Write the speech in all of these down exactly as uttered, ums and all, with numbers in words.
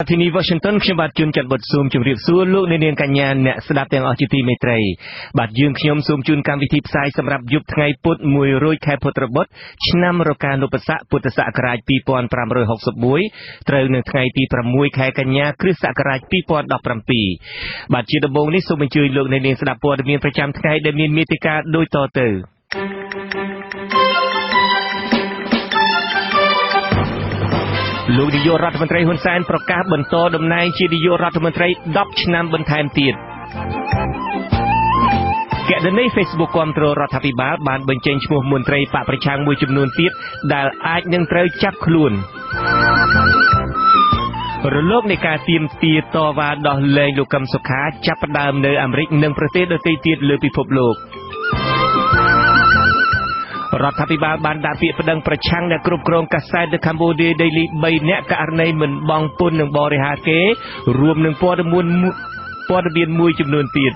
ที่นี่วอชิงตันខ្ញុំបាទជួនចាត់បុតស៊ូមជម្រាបសួរលោកអ្នកនាងកញ្ញាអ្នកស្ដាប់ទាំងអស់ជាទីមេត្រីបាទយើងខ្ញុំសូមជូនកម្មវិធីផ្សាយសម្រាប់យប់ថ្ងៃពុធមួយរោចខែពុត្របុត្រឆ្នាំរកានុបស័កពុទ្ធសករាជពីរពាន់ប្រាំរយហកសិបមួយត្រូវនៅថ្ងៃទីប្រាំមួយខែកញ្ញាគ្រិស្តសករាជពីរពាន់ដប់ប្រាំពីរបាទជាដំបូងនេះសូមអញ្ជើញលោកអ្នកនាងស្ដាប់ព័ត៌មានប្រចាំថ្ងៃដែលមានមេតិការដូចតទៅលោកនាយករដ្ឋមន្ត្រីហ៊ុនសែនប្រកាសបន្តតំណែងជានាយករដ្ឋមន្ត្រីដប់ឆ្នាំបន្ថែមទៀតគណនី Facebook គាំទ្ររដ្ឋាភិបាលបានបញ្ចេញឈ្មោះមន្ត្រីបកប្រឆាំងមួយចំនួនទៀតដែលអាចនឹងត្រូវចាប់ខ្លួនរលកនៃការទាមទារតវ៉ាដោះលែងលោកកឹមសុខាចាប់ផ្ដើមនៅអាមេរិកនិងប្រទេសដទៃទៀតលើពិភពលោករដ្ឋាភិបាលបានដាក់ពាក្យប្តឹងប្រឆាំងអ្នកគ្រប់គ្រងកាសែត The Cambodia Daily បីនាក់ករណីមិនបង់ពន្ធនិងបរិហាគេរួមនឹងព័ត៌មានព័ត៌មានមួយចំនួនទៀត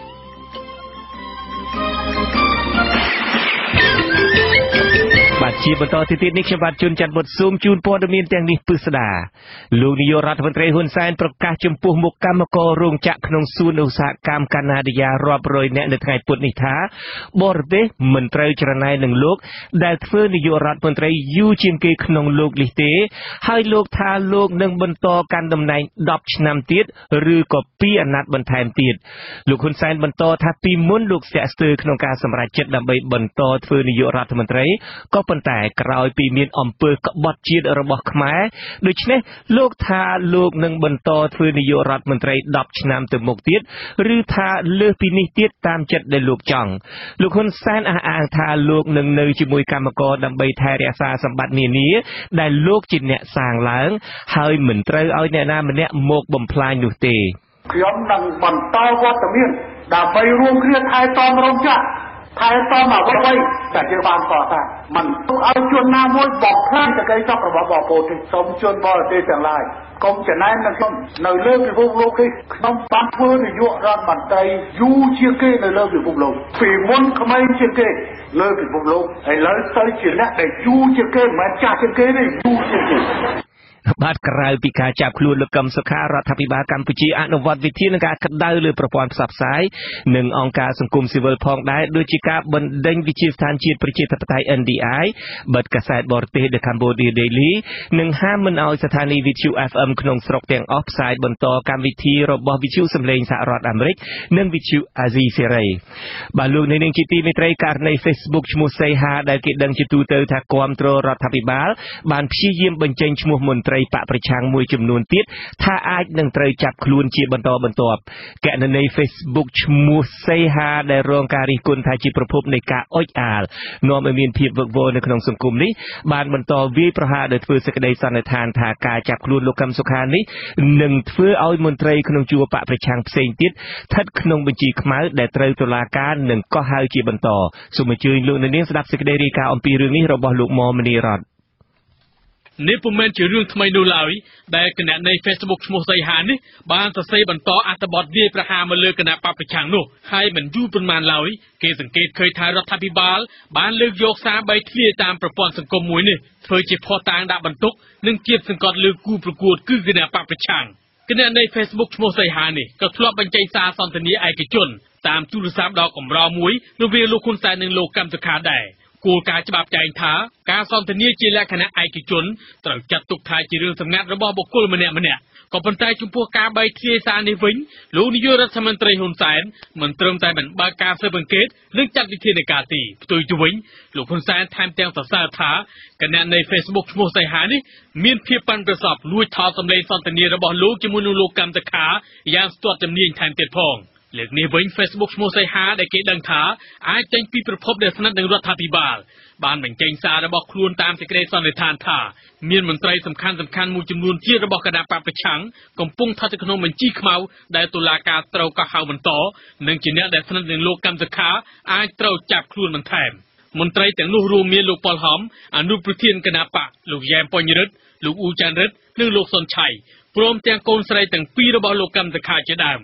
បាទជាបន្តទៅទៀតនេះខ្ញុំបាទជួនចាត់បុតស៊ូមជូនព័ត៌មានទាំងនេះពិស្ដាលោកនាយករដ្ឋមន្ត្រីហ៊ុនសែនប្រកាសចំពោះមុខកម្មកររោងចក្រក្នុងសួនឧស្សាហកម្មកាណាឌីយ៉ារាប់រយនាក់នៅថ្ងៃពុធនេះថាបរទេសមិនត្រូវច្រណែននឹងលោកដែលធ្វើនាយករដ្ឋមន្ត្រីយូរជាងគេក្នុងលោកនេះទេហើយលោកថាលោកនឹងបន្តកាន់តំណែងដប់ឆ្នាំទៀតឬក៏ពីរអាណត្តិបន្ថែមទៀតលោកហ៊ុនសែនបន្តថាពីមុនលោកស្ទាក់ស្ទើរក្នុងការសម្រេចចិត្តដើម្បីបន្តធ្វើនាយករដ្ឋមន្ត្រីក៏ប៉ុន្តែក្រោយពីមានអំពើក្បត់ជាតិរបស់ខ្មែរដូច្នេះលោកថាលោកនឹងបន្តធ្វើនាយករដ្ឋមន្ត្រីដប់ឆ្នាំទៅមុខទៀតឬថាលើសពីនេះទៀតតាមចិត្តដែលលោកចង់លោកហ៊ុនសែនអះអាងថាលោកនឹងនៅជាមួយកម្មករដើម្បីថែរក្សាសម្បត្តិនានាដែលលោកជាអ្នកសាងឡើងហើយមិនត្រូវឲ្យអ្នកណាម្នាក់មកបំផ្លាញនោះទេខ្ញុំនឹងបន្តវត្តមានដើម្បីរួមគ្នាថែទាំរោងចក្រថែទាំអ្វីៗដែលយើងបានកសាងមិនឲ្យជនណាមួយបំផ្លាញសេចក្តីសុខរបស់បងប្អូនទេសូមជូនបរទេសទាំងឡាយកុំច្នៃនឹងខ្ញុំនៅលើពិភពលោកនេះខ្ញុំបានធ្វើនាយករដ្ឋមន្ត្រីយូរជាងគេនៅលើពិភពលោកពីមុនក្មេងជាងគេលើពិភពលោកឥឡូវទៅជាអ្នកដែលយូរជាងគេមិនមែនចាស់ជាងគេទេយូរជាងគេបាទក្រៅពីការចាប់ខ្លួនលោកកឹមសុខារដ្ឋាភិបាលកម្ពុជាអនុវត្តវិធានការក្តៅលើប្រព័ន្ធផ្សព្វផ្សាយនិងអង្គការសង្គមស៊ីវិលផងដែរដូចជាការបណ្ដេញវិទ្យាស្ថានជាតិប្រជាធិបតេយ្យ N D I បិទកាសែតបរទេស The Cambodia Daily និងហាមមិនឲ្យស្ថានីយ៍វិទ្យុ F M ក្នុងស្រុកទាំងអស់ផ្សាយបន្តកម្មវិធីរបស់វិទ្យុសម្លេងសហរដ្ឋអាមេរិកនិងវិទ្យុអាស៊ីសេរីបាទលោកនាងជាទីមេត្រីករណី Facebook ឈ្មោះសីហាដែលគេដឹងជាទូទៅថាគាំទ្ររដ្ឋាភិបាលបានព្យាយាមបញ្ចេញឈ្មោះមន្ត្រីបកប្រឆាំងមួយចំនួនទៀតថាអាចនឹងត្រូវចាប់ខ្លួនជាបន្តបន្ទាប់គណនី Facebook ឈ្មោះសីហាដែលរងការរិះគន់ថាជាប្រភពនៃការអុចអាលនាំឲ្យមានភាពវឹកវរនៅក្នុងសង្គមនេះបានបន្តវាយប្រហារដោយធ្វើសេចក្តីសន្និដ្ឋានថាការចាប់ខ្លួនលោកកឹមសុខានេះនឹងធ្វើឲ្យមន្ត្រីក្នុងជួរបកប្រឆាំងផ្សេងទៀតស្ថិតក្នុងបញ្ជីខ្មៅដែលត្រូវតុលាការនិងកោះហៅជាបន្តសូមអញ្ជើញលោកអ្នកនាងស្ដាប់សេចក្តីរាយការណ៍អំពីរឿងនេះរបស់លោកមុំមនីរតនេះពុំមែនជារឿងថ្មីនោះឡើយដែលគណនី Facebook ឈ្មោះសីហានេះបានសរសេរបន្តអត្ថបទវាយប្រហារមកលើគណៈបព្វប្រឆាំងនោះហើយមិនយូរប៉ុន្មានឡើយគេសង្កេតឃើញថារដ្ឋាភិបាលបានលើកយកសារបីធ្លាយតាមប្រព័ន្ធសង្គមមួយនេះធ្វើជាភស្តុតាងដាក់បន្ទុកនិងគៀបសង្កត់លើគូប្រកួតគឺគណៈបព្វប្រឆាំងគណនី Facebook ឈ្មោះសីហានេះក៏ធ្លាប់បញ្ចេញសារសន្ទនាឯកជនតាមទូរស័ព្ទដ៏កម្រមួយរវាងលោកហ៊ុនសែននិងលោកកឹមសុខាដែរគោលការណ៍ច្បាប់ចែងថាការសន្ទនាជាលក្ខណៈឯកជនត្រូវចាត់ទុកថាជារឿងសម្ងាត់របស់បុគ្គលម្នាក់ម្នាក់ក៏ប៉ុន្តែចំពោះការបែកធ្លាយសារនេះវិញលោកនាយករដ្ឋមន្ត្រីហ៊ុនសែនមិនត្រឹមតែមិនបើកការស៊ើបអង្កេតនិងចាត់វិធានការទេផ្ទុយទៅវិញលោកហ៊ុនសែនថែមទាំងសរសើរថាគណនី Facebook ឈ្មោះសីហានេះមានភាពប៉ិនប្រសប់លួចថតសម្លេងសន្ទនារបស់លោកជាមួយនឹងលោកកឹមសុខាយ៉ាងស្ទាត់ជំនាញថែមទៀតផងលើកនេះវិញ Facebook ឈ្មោះសីហាដែលគេដឹងថាអាចចេញពីប្រភពដែលស្និទ្ធនឹងរដ្ឋាភិបាលបានបញ្ចេញសាររបស់ខ្លួនតាមសេចក្តីសន្និដ្ឋានថាមានមន្ត្រីសំខាន់សំខាន់មួយចំនួនទៀតរបស់គណៈបព្វប្រឆាំងកំពុងស្ថិតក្នុងបញ្ជីខ្មៅដែលតុលាការត្រូវកោះហៅបន្តនិងជាអ្នកដែលស្និទ្ធនឹងលោកកឹមសុខាអាចត្រូវចាប់ខ្លួនបន្ថែមមន្ត្រីទាំងនោះរួមមានលោកប៉ុលហំអនុប្រធានគណៈបកលោកយ៉ែមពញ្ញរិទ្ធលោកអ៊ូចាន់រិទ្ធនិងលោកសុនឆៃព្រមទាំងកូនស្រីទាំងពីររបស់លោកកឹមសុខាជាដើម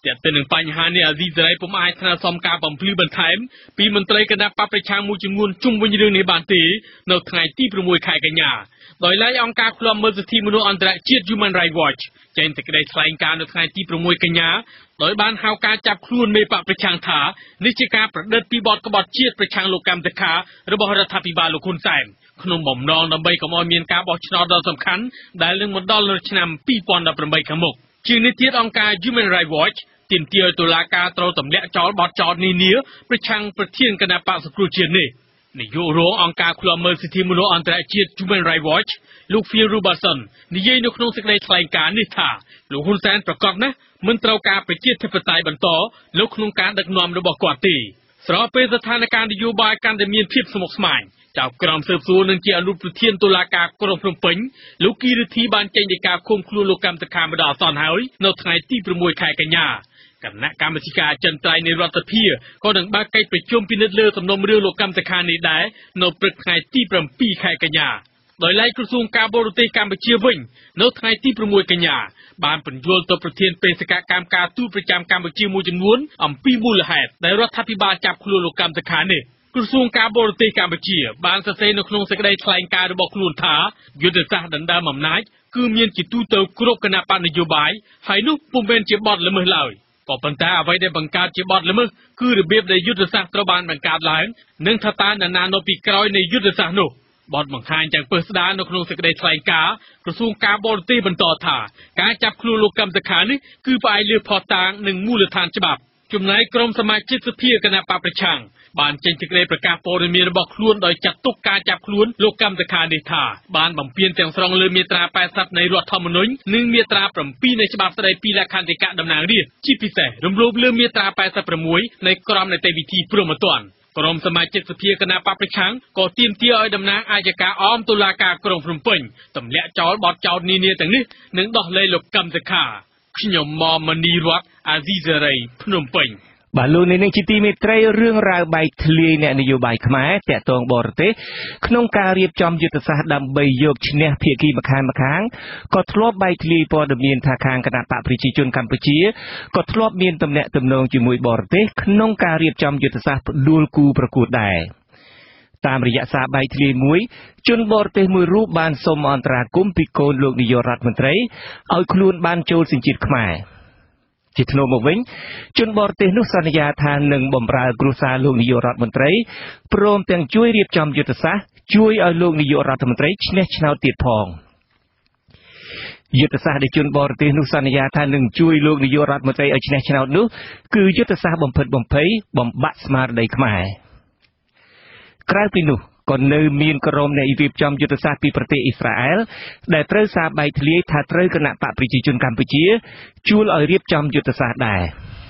តែទៅនឹងបញ្ហានេះអាស៊ីសេរីពុំអាចស្នើសុំការបំភ្លឺបន្ថែមពីមន្ត្រីគណៈបព្វប្រឆាំងមួយចំនួនជុំវិញរឿងនេះបានទេនៅថ្ងៃទីប្រាំមួយខែកញ្ញាដោយឡែកអង្គការឃ្លាំមើលសិទ្ធិមនុស្សអន្តរជាតិ Human Rights Watch ចេញសេចក្តីថ្លែងការណ៍នៅថ្ងៃទីប្រាំមួយកញ្ញាដោយបានហៅការចាប់ខ្លួនមេបកប្រឆាំងថានេះជាការប្រឌិតពីបទក្បត់ជាតិប្រឆាំងលោកកម្មតខារបស់រដ្ឋាភិបាលលោកហ៊ុនសែនក្នុងបំណងដើម្បីកុំឲ្យមានការបោះឆ្នោតដ៏សំខាន់ដែលនឹងមកដល់នៅឆ្នាំពីរពាន់ដប់ប្រាំបីខាងមុខជាងនេះទៀតអង្គការ Human Rights Watch ទាមទារឲ្យតុលាការត្រូវទម្លាក់ចោលបទចោទនានាប្រឆាំងប្រធានគណៈបក្សសង្គ្រោះជាតិនេះនាយករងអង្គការឃ្លាំមើលសិទ្ធិមនុស្សអន្តរជាតិ Human Rights Watch លោក Phil Robertson និយាយនៅក្នុងសេចក្តីថ្លែងការណ៍នេះថាលោកហ៊ុនសែនប្រកាសណាស់មិនត្រូវការប្រជាធិបតេយ្យបន្តនៅក្នុងការដឹកនាំរបស់គាត់ទេស្របពេលស្ថានភាពនយោបាយកាន់តែមានភាពស្មុគស្មាញចៅក្រមស៊ើបសួរនឹងជាអនុប្រធានតុលាការក្រុងភ្នំពេញលោកគីរិទ្ធីបានចេញដីកាឃុំខ្លួនលោកកម្មតខាម្ដងអសន្នហើយនៅថ្ងៃទីប្រាំមួយខែកញ្ញាគណៈកម្មាធិការអចិន្ត្រៃយ៍នៃរដ្ឋាភិបាលក៏នឹងបើកកិច្ចប្រជុំពិនិត្យលើសំណុំរឿងលោកកម្មតខានេះដែរនៅព្រឹកថ្ងៃទីប្រាំពីរខែកញ្ញាដោយឡែកក្រសួងការបរទេសកម្ពុជាវិញនៅថ្ងៃទីប្រាំមួយកញ្ញាបានពន្យល់ទៅប្រធានបេសកកម្មការទូតប្រចាំកម្ពុជាមួយចំនួនអំពីមូលហេតុដែលរដ្ឋាភិបាលចាប់ខ្លួនលោកកម្មតខានេះក្រសួងការបរទេសកម្ពុជាបានសរសេរនៅក្នុងសេចក្តីថ្លែងការណ៍របស់ខ្លួនថាយុទ្ធសាស្ត្រដណ្ដើមអំណាចគឺមានជាទូទៅគ្រប់គណៈបកនយោបាយហើយនោះពុំមែនជាបទល្មើសឡើយក៏ប៉ុន្តែអ្វីដែលបង្កើតជាបទល្មើសគឺរបៀបដែលយុទ្ធសាស្ត្រត្រូវបានបង្កើតឡើងនិងថាតើនរណានៅពីក្រោយនៃយុទ្ធសាស្ត្រនោះបទបង្ហាញយ៉ាងពិស្ដារនៅក្នុងសេចក្តីថ្លែងការណ៍ក្រសួងការបរទេសបន្តថាការចាប់ខ្លួនលោកកម្មតខានេះគឺផ្អែកលើភស្តុតាងនិងមូលដ្ឋានច្បាប់ចំណែកក្រុមសមាជិកសភាគណៈបកប្រឆាំងបានចេញសេចក្តីប្រកាសព័ត៌មានរបស់ខ្លួនដោយចាត់ទុកការចាប់ខ្លួនលោកកម្មតខានេះថាបានបំពានទាំងស្រុងលើមាត្រាប៉ែតសិបនៃរដ្ឋធម្មនុញ្ញនិងមាត្រាប្រាំពីរនៃច្បាប់ស្តីពីលក្ខន្តិកៈតំណាងរាស្ត្រជាពិសេសរំលោភលើមាត្រាប៉ែតសិបប្រាំមួយនៃក្រមនីតិវិធីព្រហ្មទណ្ឌក្រុមសមាជិកសភាគណៈបកប្រឆាំងក៏ទាមទារឲ្យតំណាងអាយកាអមតុលាការក្រុងភ្នំពេញទម្លាក់ចោលបទចោទនានាទាំងនេះនិងដោះលែងលោកកម្មតខាខ្ញុំម៉មនីរតអាស៊ីសេរីភ្នំពេញបាទលោកនាងជាទីមេត្រីរឿងរ៉ាវបែកធ្លាយអ្នកនយោបាយខ្មែរតាក់ទងបរទេសក្នុងការរៀបចំយុទ្ធសាស្ត្រដើម្បីយកឈ្នះភាគីម្ខាងម្ខាងក៏ធ្លាប់បែកធ្លាយព័ត៌មានថាខាងគណៈបកប្រជាជនកម្ពុជាក៏ធ្លាប់មានទំនាក់ទំនងជាមួយបរទេសក្នុងការរៀបចំយុទ្ធសាស្ត្រផ្ដួលគូប្រកួតដែរតាមរយៈសារបែកធ្លាយមួយជនបរទេសមួយរូបបានសូមអន្តរាគមន៍ពីកូនលោកនាយករដ្ឋមន្ត្រីឲ្យខ្លួនបានចូលសញ្ជាតិខ្មែរជាធ្នូមកវិញជនបរទេសនោះសន្យាថានឹងបម្រើគ្រួសារលោកនាយករដ្ឋមន្ត្រីព្រមទាំងជួយរៀបចំយុទ្ធសាស្ត្រជួយឲ្យលោកនាយករដ្ឋមន្ត្រីឈ្នះឆ្នោតទៀតផងយុទ្ធសាស្ត្រដែលជនបរទេសនោះសន្យាថានឹងជួយលោកនាយករដ្ឋមន្ត្រីឲ្យឈ្នះឆ្នោតនោះគឺយុទ្ធសាស្ត្របំផិតបំភ័យបំបាក់ស្មារតីខ្មែរក្រៅពីនោះក៏នៅមានក្រុមអ្នករៀបចំយុទ្ធសាស្ត្រពីប្រទេសអ៊ីស្រាអែលដែលត្រូវសារបែកធ្លាយថាត្រូវគណៈបកប្រជាជនកម្ពុជាជួលឲ្យរៀបចំយុទ្ធសាស្ត្រដែរ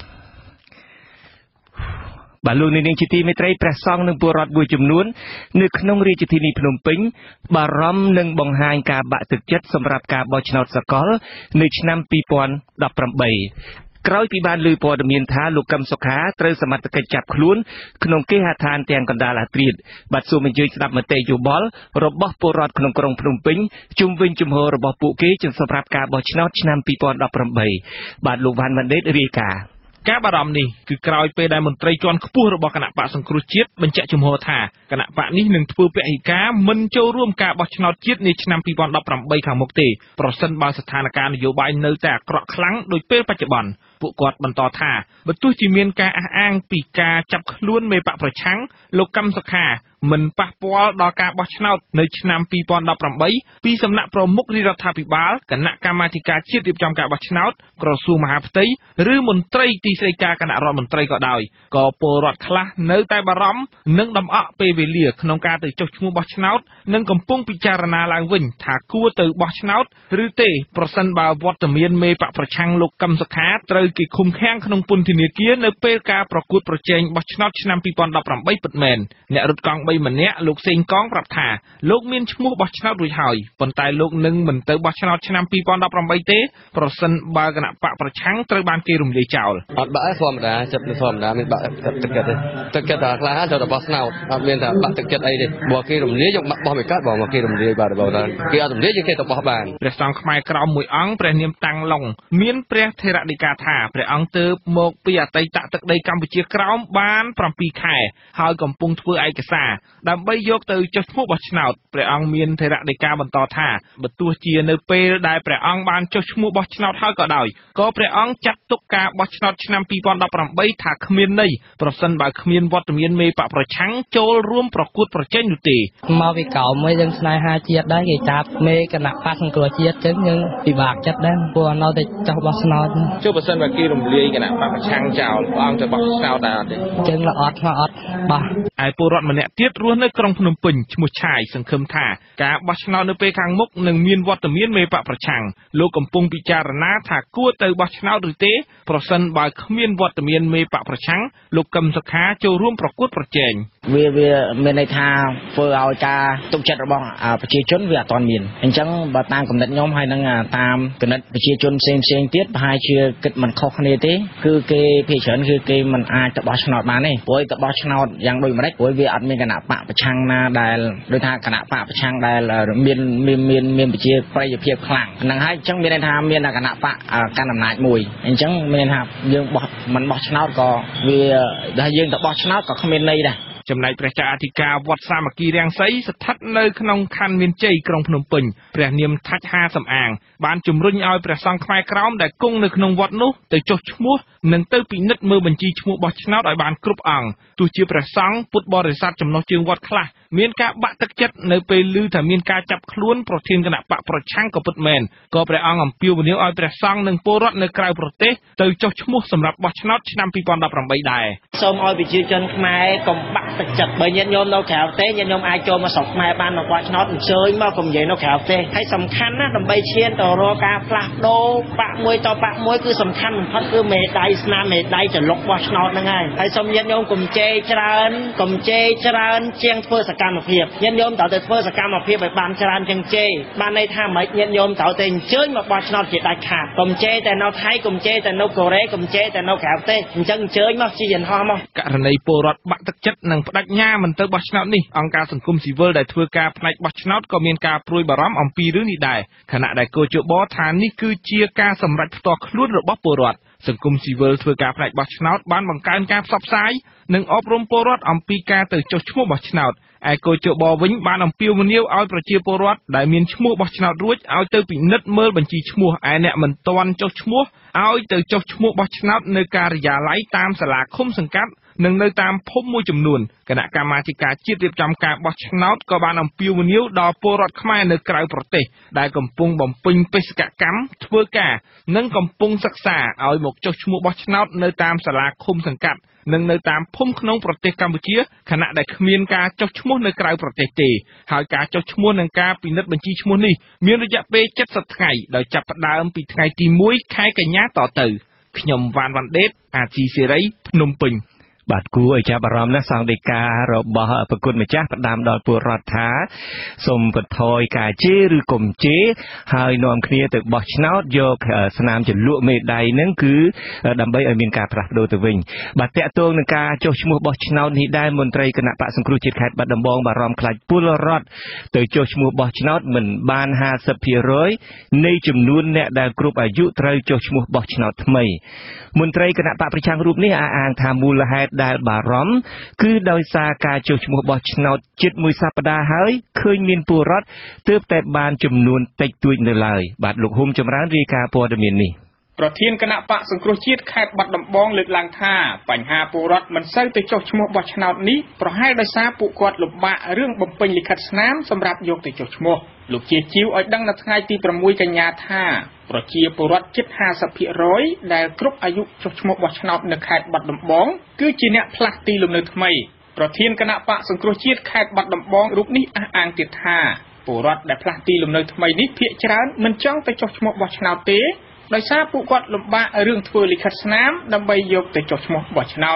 បាទលោកនាងជាទីមេត្រីព្រះសង្ឃនិងពលរដ្ឋមួយចំនួននៅក្នុងរាជធានីភ្នំពេញបារម្ភនឹងបង្ហាញការបាក់ទឹកចិត្តសម្រាប់ការបោះឆ្នោតសកលនៅឆ្នាំពីរពាន់ដប់ប្រាំបីក្រោយពីបានលើព័ត៌មានថាលោកកឹមសុខាត្រូវសមត្ថកិច្ចចាប់ខ្លួនក្នុងគេហដ្ឋានទាំងកណ្ដាលអាត្រៀតបាទសូមអញ្ជើញស្ដាប់មតិយោបល់របស់ពលរដ្ឋក្នុងក្រុងភ្នំពេញជុំវិញជំហររបស់ពួកគេចំសម្រាប់ការបោះឆ្នោតឆ្នាំពីរពាន់ដប់ប្រាំបីបាទលោកវ៉ាន់ម៉ាន់ដេតរាយការណ៍ការបារម្ភនេះគឺក្រោយពេលដែលមន្ត្រីជាន់ខ្ពស់របស់គណៈបកសង្គ្រោះជាតិបញ្ជាក់ជំហរថាគណៈបកនេះនឹងធ្វើពហិការមិនចូលរួមការបោះឆ្នោតជាតិនាឆ្នាំពីរពាន់ដប់ប្រាំបីខាងមុខទេប្រសិនបើស្ថានភាពនយោបាយនៅតែអាក្រក់ខ្លាំងដូចពេលបច្ចុប្បន្នពួកគាត់បន្តថាបើទោះជាមានការអះអាងពីការចាប់ខ្លួនមេបកប្រឆាំងលោកកឹមសុខាមិនប៉ះពាល់ដល់ការបោះឆ្នោតនៅឆ្នាំពីរពាន់ដប់ប្រាំបីពីសំណាក់ប្រមុខរដ្ឋាភិបាលគណៈកម្មាធិការជាតិរៀបចំការបោះឆ្នោតក្រសួងមហាផ្ទៃឬមន្ត្រីទីស្តីការគណៈរដ្ឋមន្ត្រីក៏ដោយក៏ពលរដ្ឋខ្លះនៅតែបារម្ភនឹងដំអក់ពេលវេលាក្នុងការទៅចុះឈ្មោះបោះឆ្នោតនិងកំពុងពិចារណាឡើងវិញថាគួរទៅបោះឆ្នោតឬទេប្រសិនបើវត្តមានមេបកប្រឆាំងលោកកឹមសុខាត្រូវគេឃុំឃាំងក្នុងពន្ធនាគារនៅពេលការប្រកួតប្រជែងបោះឆ្នោតឆ្នាំពីរពាន់ដប់ប្រាំបីពិតមែនអ្នករត់កង់បីម្នាក់លោកសេងកងប្រាប់ថាលោកមានឈ្មោះបោះឆ្នោតរួចហើយប៉ុន្តែលោកនឹងមិនទៅបោះឆ្នោតឆ្នាំពីរពាន់ដប់ប្រាំបីទេប្រសិនបើគណៈបកប្រឆាំងត្រូវបានគេរំលាយចោលអត់បាក់ធម្មតាចិត្តធម្មតាមានបាក់ទឹកចិត្តទេទឹកចិត្តតែខ្លះចូលទៅបោះឆ្នោតអត់មានថាបាក់ទឹកចិត្តអីទេបើគេរំលាយយកបាក់បោះមិនកាត់បងមកគេរំលាយបាទបងតាគេអត់រំលាយយើងគេទៅបោះបានព្រះសង្ឃខ្មែរក្រមមួយអង្គព្រះនាមតាំងឡុងមានព្រះថេរដីកាថាព្រះអង្គទើបមកពីអតីតទឹកដីកម្ពុជាក្រោមបានប្រាំពីរខែហើយកំពុងធ្វើឯកសារដើម្បីយកទៅចុះឈ្មោះបោះឆ្នោតព្រះអង្គមានថេរដីកាបន្តថាបើទោះជានៅពេលដែលព្រះអង្គបានចុះឈ្មោះបោះឆ្នោតហើយក៏ដោយក៏ព្រះអង្គចាត់ទុកការបោះឆ្នោតឆ្នាំពីរពាន់ដប់ប្រាំបីថាគ្មានន័យប្រសិនបើគ្មានវត្តមានមេបកប្រឆាំងចូលរួមប្រកួតប្រជែងនោះទេមកពីក្រោមមួយយើងស្នេហាជាតិដែរគេចាប់មេគណៈបកសង្គ្រោះជាតិចឹងយើងពិបាកចិត្តដែរព្រោះនៅតែចោះបោះឆ្នោតចុះបើសិនបើគេរំលាយគណៈបកប្រឆាំងចោលព្រះអង្គទៅបោះឆ្នោតដែរអត់ទេចឹងល្អអត់ឆ្នោតអត់បោះឯពលរដ្ឋម្នាក់ទៀតរស់នៅក្រុងភ្នំពេញឈ្មោះឆាយសង្ឃឹមថាការបោះឆ្នោតនៅពេលខាងមុខនឹងមានវត្តមានមេបកប្រឆាំងលោកកំពុងពិចារណាថាគួរទៅបោះឆ្នោតឬទេប្រសិនបើគ្មានវត្តមានមេបកប្រឆាំងលោកកឹមសុខាចូលរួមប្រកួតប្រជែងវាវាមានន័យថាធ្វើឲ្យការទុកចិត្តរបស់ប្រជាជនវាអត់ទាន់មានអញ្ចឹងបើតាមគំនិតខ្ញុំហើយនឹងតាមគំនិតប្រជាជនផ្សេងផ្សេងទៀតប្រហែលជាគិតមិនខុសគ្នាទេគឺគេភាគច្រើនគឺគេមិនអាចទៅបោះឆ្នោតបានទេព្រោះទៅបោះឆ្នោតយ៉ាងដូចម្ដេចព្រោះវាអត់មានគណៈបកប្រឆាំងណាដែលដូចថាគណៈបកប្រឆាំងដែលមានមានមានមានប្រជាប្រិយភាពខ្លាំងហ្នឹងហើយអញ្ចឹងមានន័យថាមានគណៈបកកាន់អំណាចមួយអញ្ចឹងមានថាយើងបោះមិនបោះឆ្នោតក៏វាដែលយើងទៅបោះឆ្នោតក៏គ្មានន័យដែរចំណែកព្រះចៅអធិការវត្តសាមគ្គីរាំងសីស្ថិតនៅក្នុងខណ្ឌមានជ័យក្រុងភ្នំពេញព្រះនាមថាច់ហាសំអាងបានជំរុញឲ្យព្រះសង្ឃខ្មែរក្រោមដែលគង់នៅក្នុងវត្តនោះទៅចុះឈ្មោះនិងទៅពិនិត្យមើលបញ្ជីឈ្មោះបោះឆ្នោតឲ្យបានគ្រប់អង្គទោះជាព្រះសង្ឃពុទ្ធបរិស័ទចំណុះជើងវត្តខ្លះមានការបាក់ទឹកចិត្តនៅពេលឮថាមានការចាប់ខ្លួនប្រធានគណៈបកប្រឆាំងក៏ពិតមែនក៏ព្រះអង្គអំពាវនាវឲ្យព្រះសង្ឃនិងពលរដ្ឋនៅក្រៅប្រទេសទៅចុះឈ្មោះសម្រាប់បោះឆ្នោតឆ្នាំពីរពាន់ដប់ប្រាំបីដែរសូមឲ្យប្រជាជនខ្មែរកុំបាក់ទឹកចិត្តបើញាតិញោមនៅក្រៅប្រទេសញាតិញោមអាចចូលមកស្រុកខ្មែរបានមកបោះឆ្នោតអញ្ជើញមកកុំនិយាយនៅក្រៅប្រទេសហើយសំខាន់ណាស់ដើម្បីឈានទៅរកការផ្លាស់ប្ដូរបកមួយតបកមួយគឺសំខាន់បំផុតគឺមេដៃស្នាមមេដៃចលុកបោះឆ្នោតហ្នឹងហើយហើយសូមញាតិញោមកុំជេរច្រើនកុំជេរច្រើនជាងធ្វើសកម្មភាពញាតិញោមត្រូវតែធ្វើសកម្មភាពឲ្យបានច្រើនជាងជេរបានន័យថាមិនញាតិញោមត្រូវតែអញ្ជើញមកបោះឆ្នោតជាដាច់ខាតកុំជេរតែនៅថៃកុំជេរតែនៅកូរ៉េកុំជេរតែនៅក្រៅប្រទេសអញ្ចឹងអញ្ជើញមកជាយន្តហោះមកករណីពលរដ្ឋបាក់ទឹកចិត្តនិងបដិញ្ញាមិនទៅបោះឆ្នោតនេះអង្គការសង្គមស៊ីវិលដែលធ្វើការផ្នែកបោះឆ្នោតក៏មានការព្រួយបារម្ភអំពីរឿងនេះដែរខណៈដែលគូជបថានេះគឺជាការសម្រេចផ្ទាល់ខ្លួនរបស់ពលរដ្ឋសង្គមស៊ីវិលធ្វើការផ្នែកបោះឆ្នោតបានបង្កើនការផ្សព្វផ្សាយនិងអប់រំពលរដ្ឋអំពីការទៅចុះឈ្មោះបោះឆ្នោតឯគូជបវិញបានអំពាវនាវឲ្យប្រជាពលរដ្ឋដែលមានឈ្មោះបោះឆ្នោតរួចឲ្យទៅពិនិត្យមើលបញ្ជីឈ្មោះឯអ្នកមិនទាន់ចុះឈ្មោះឲ្យទៅចុះឈ្មោះបោះឆ្នោតនៅការិយាល័យតាមសាលាឃុំសង្កាត់និងនៅតាមភូមិមួយចំនួនគណៈកម្មាធិការជាតិរៀបចំការបោះឆ្នោតក៏បានអំពាវនាវដល់ពលរដ្ឋខ្មែរនៅក្រៅប្រទេសដែលកំពុងបំពេញបេសកកម្មធ្វើការនិងកំពុងសិក្សាឲ្យមកចុះឈ្មោះបោះឆ្នោតនៅតាមសាលាឃុំសង្កាត់និងនៅតាមភូមិក្នុងប្រទេសកម្ពុជាខណៈដែលគ្មានការចុះឈ្មោះនៅក្រៅប្រទេសទេហើយការចុះឈ្មោះនិងការពិនិត្យបញ្ជីឈ្មោះនេះមានរយៈពេលเจ็ดสิบថ្ងៃដោយចាប់ផ្ដើមពីថ្ងៃទីមួយខែកញ្ញាតទៅខ្ញុំវ៉ាន់វ៉ាន់ដេតអាស៊ីសេរីភ្នំពេញបាទគួរឲ្យចាប់អារម្មណ៍ណាស់សង្ឃដីការបស់ប្រគុណម្ចាស់ផ្ដាំដល់ពលរដ្ឋថាសូមបន្ថយការជេរឬកុំជេរហើយនាំគ្នាទៅបោះឆ្នោតយកស្នាមចលក់មេដៃហ្នឹងគឺដើម្បីឲ្យមានការផ្លាស់ប្ដូរទៅវិញបាទតកតងនឹងការចុះឈ្មោះបោះឆ្នោតនេះដែរមន្ត្រីគណៈបកសង្គ្រោះជាតិខេត្តបាត់ដំបងបារម្ភខ្លាចពលរដ្ឋទៅចុះឈ្មោះបោះឆ្នោតមិនបានห้าสิบភាគរយនៃចំនួនអ្នកដែលគ្រប់អាយុត្រូវចុះឈ្មោះបោះឆ្នោតថ្មីមន្ត្រីគណៈបកប្រឆាំងរូបនេះអះអាងថាមូលហេតុដែលបារម្ភគឺដោយសារការចុះឈ្មោះបោះឆ្នោតជិតមួយសប្តាហ៍ហើយឃើញមានពលរដ្ឋទើបតែបានចំនួនតិចតួចនៅឡើយបាទលោកហ៊ុំចម្រើនរាយការណ៍ព័ត៌មាននេះប្រធានគណៈបកសង្គ្រោះជាតិខេត្តបាត់ដំបងលើកឡើងថាបញ្ហាពលរដ្ឋមិនសូវទៅចុះឈ្មោះបោះឆ្នោតនេះប្រហែលដោយសារពួកគាត់លំបាករឿងបំពេញលិខិតស្នាមសម្រាប់យកទៅចុះឈ្មោះលោកជាជីវឲ្យដឹងនៅថ្ងៃទីប្រាំមួយកញ្ញាថាប្រជាពលរដ្ឋជិតห้าสิบភាគរយដែលគ្រប់អាយុចុះឈ្មោះបោះឆ្នោតនៅខេត្តបាត់ដំបងគឺជាអ្នកផ្លាស់ទីលំនៅថ្មីប្រធានគណៈបកសង្គ្រោះជាតិខេត្តបាត់ដំបងរូបនេះអះអាងទៀតថាពលរដ្ឋដែលផ្លាស់ទីលំនៅថ្មីនេះភាគច្រើនមិនចង់ទៅចុះឈ្មោះបោះឆ្នោតទេដោយសារពួកគាត់លំបាករឿងធ្វើលិខិតស្នាមដើម្បីយកទៅចុះឈ្មោះបោះឆ្នោត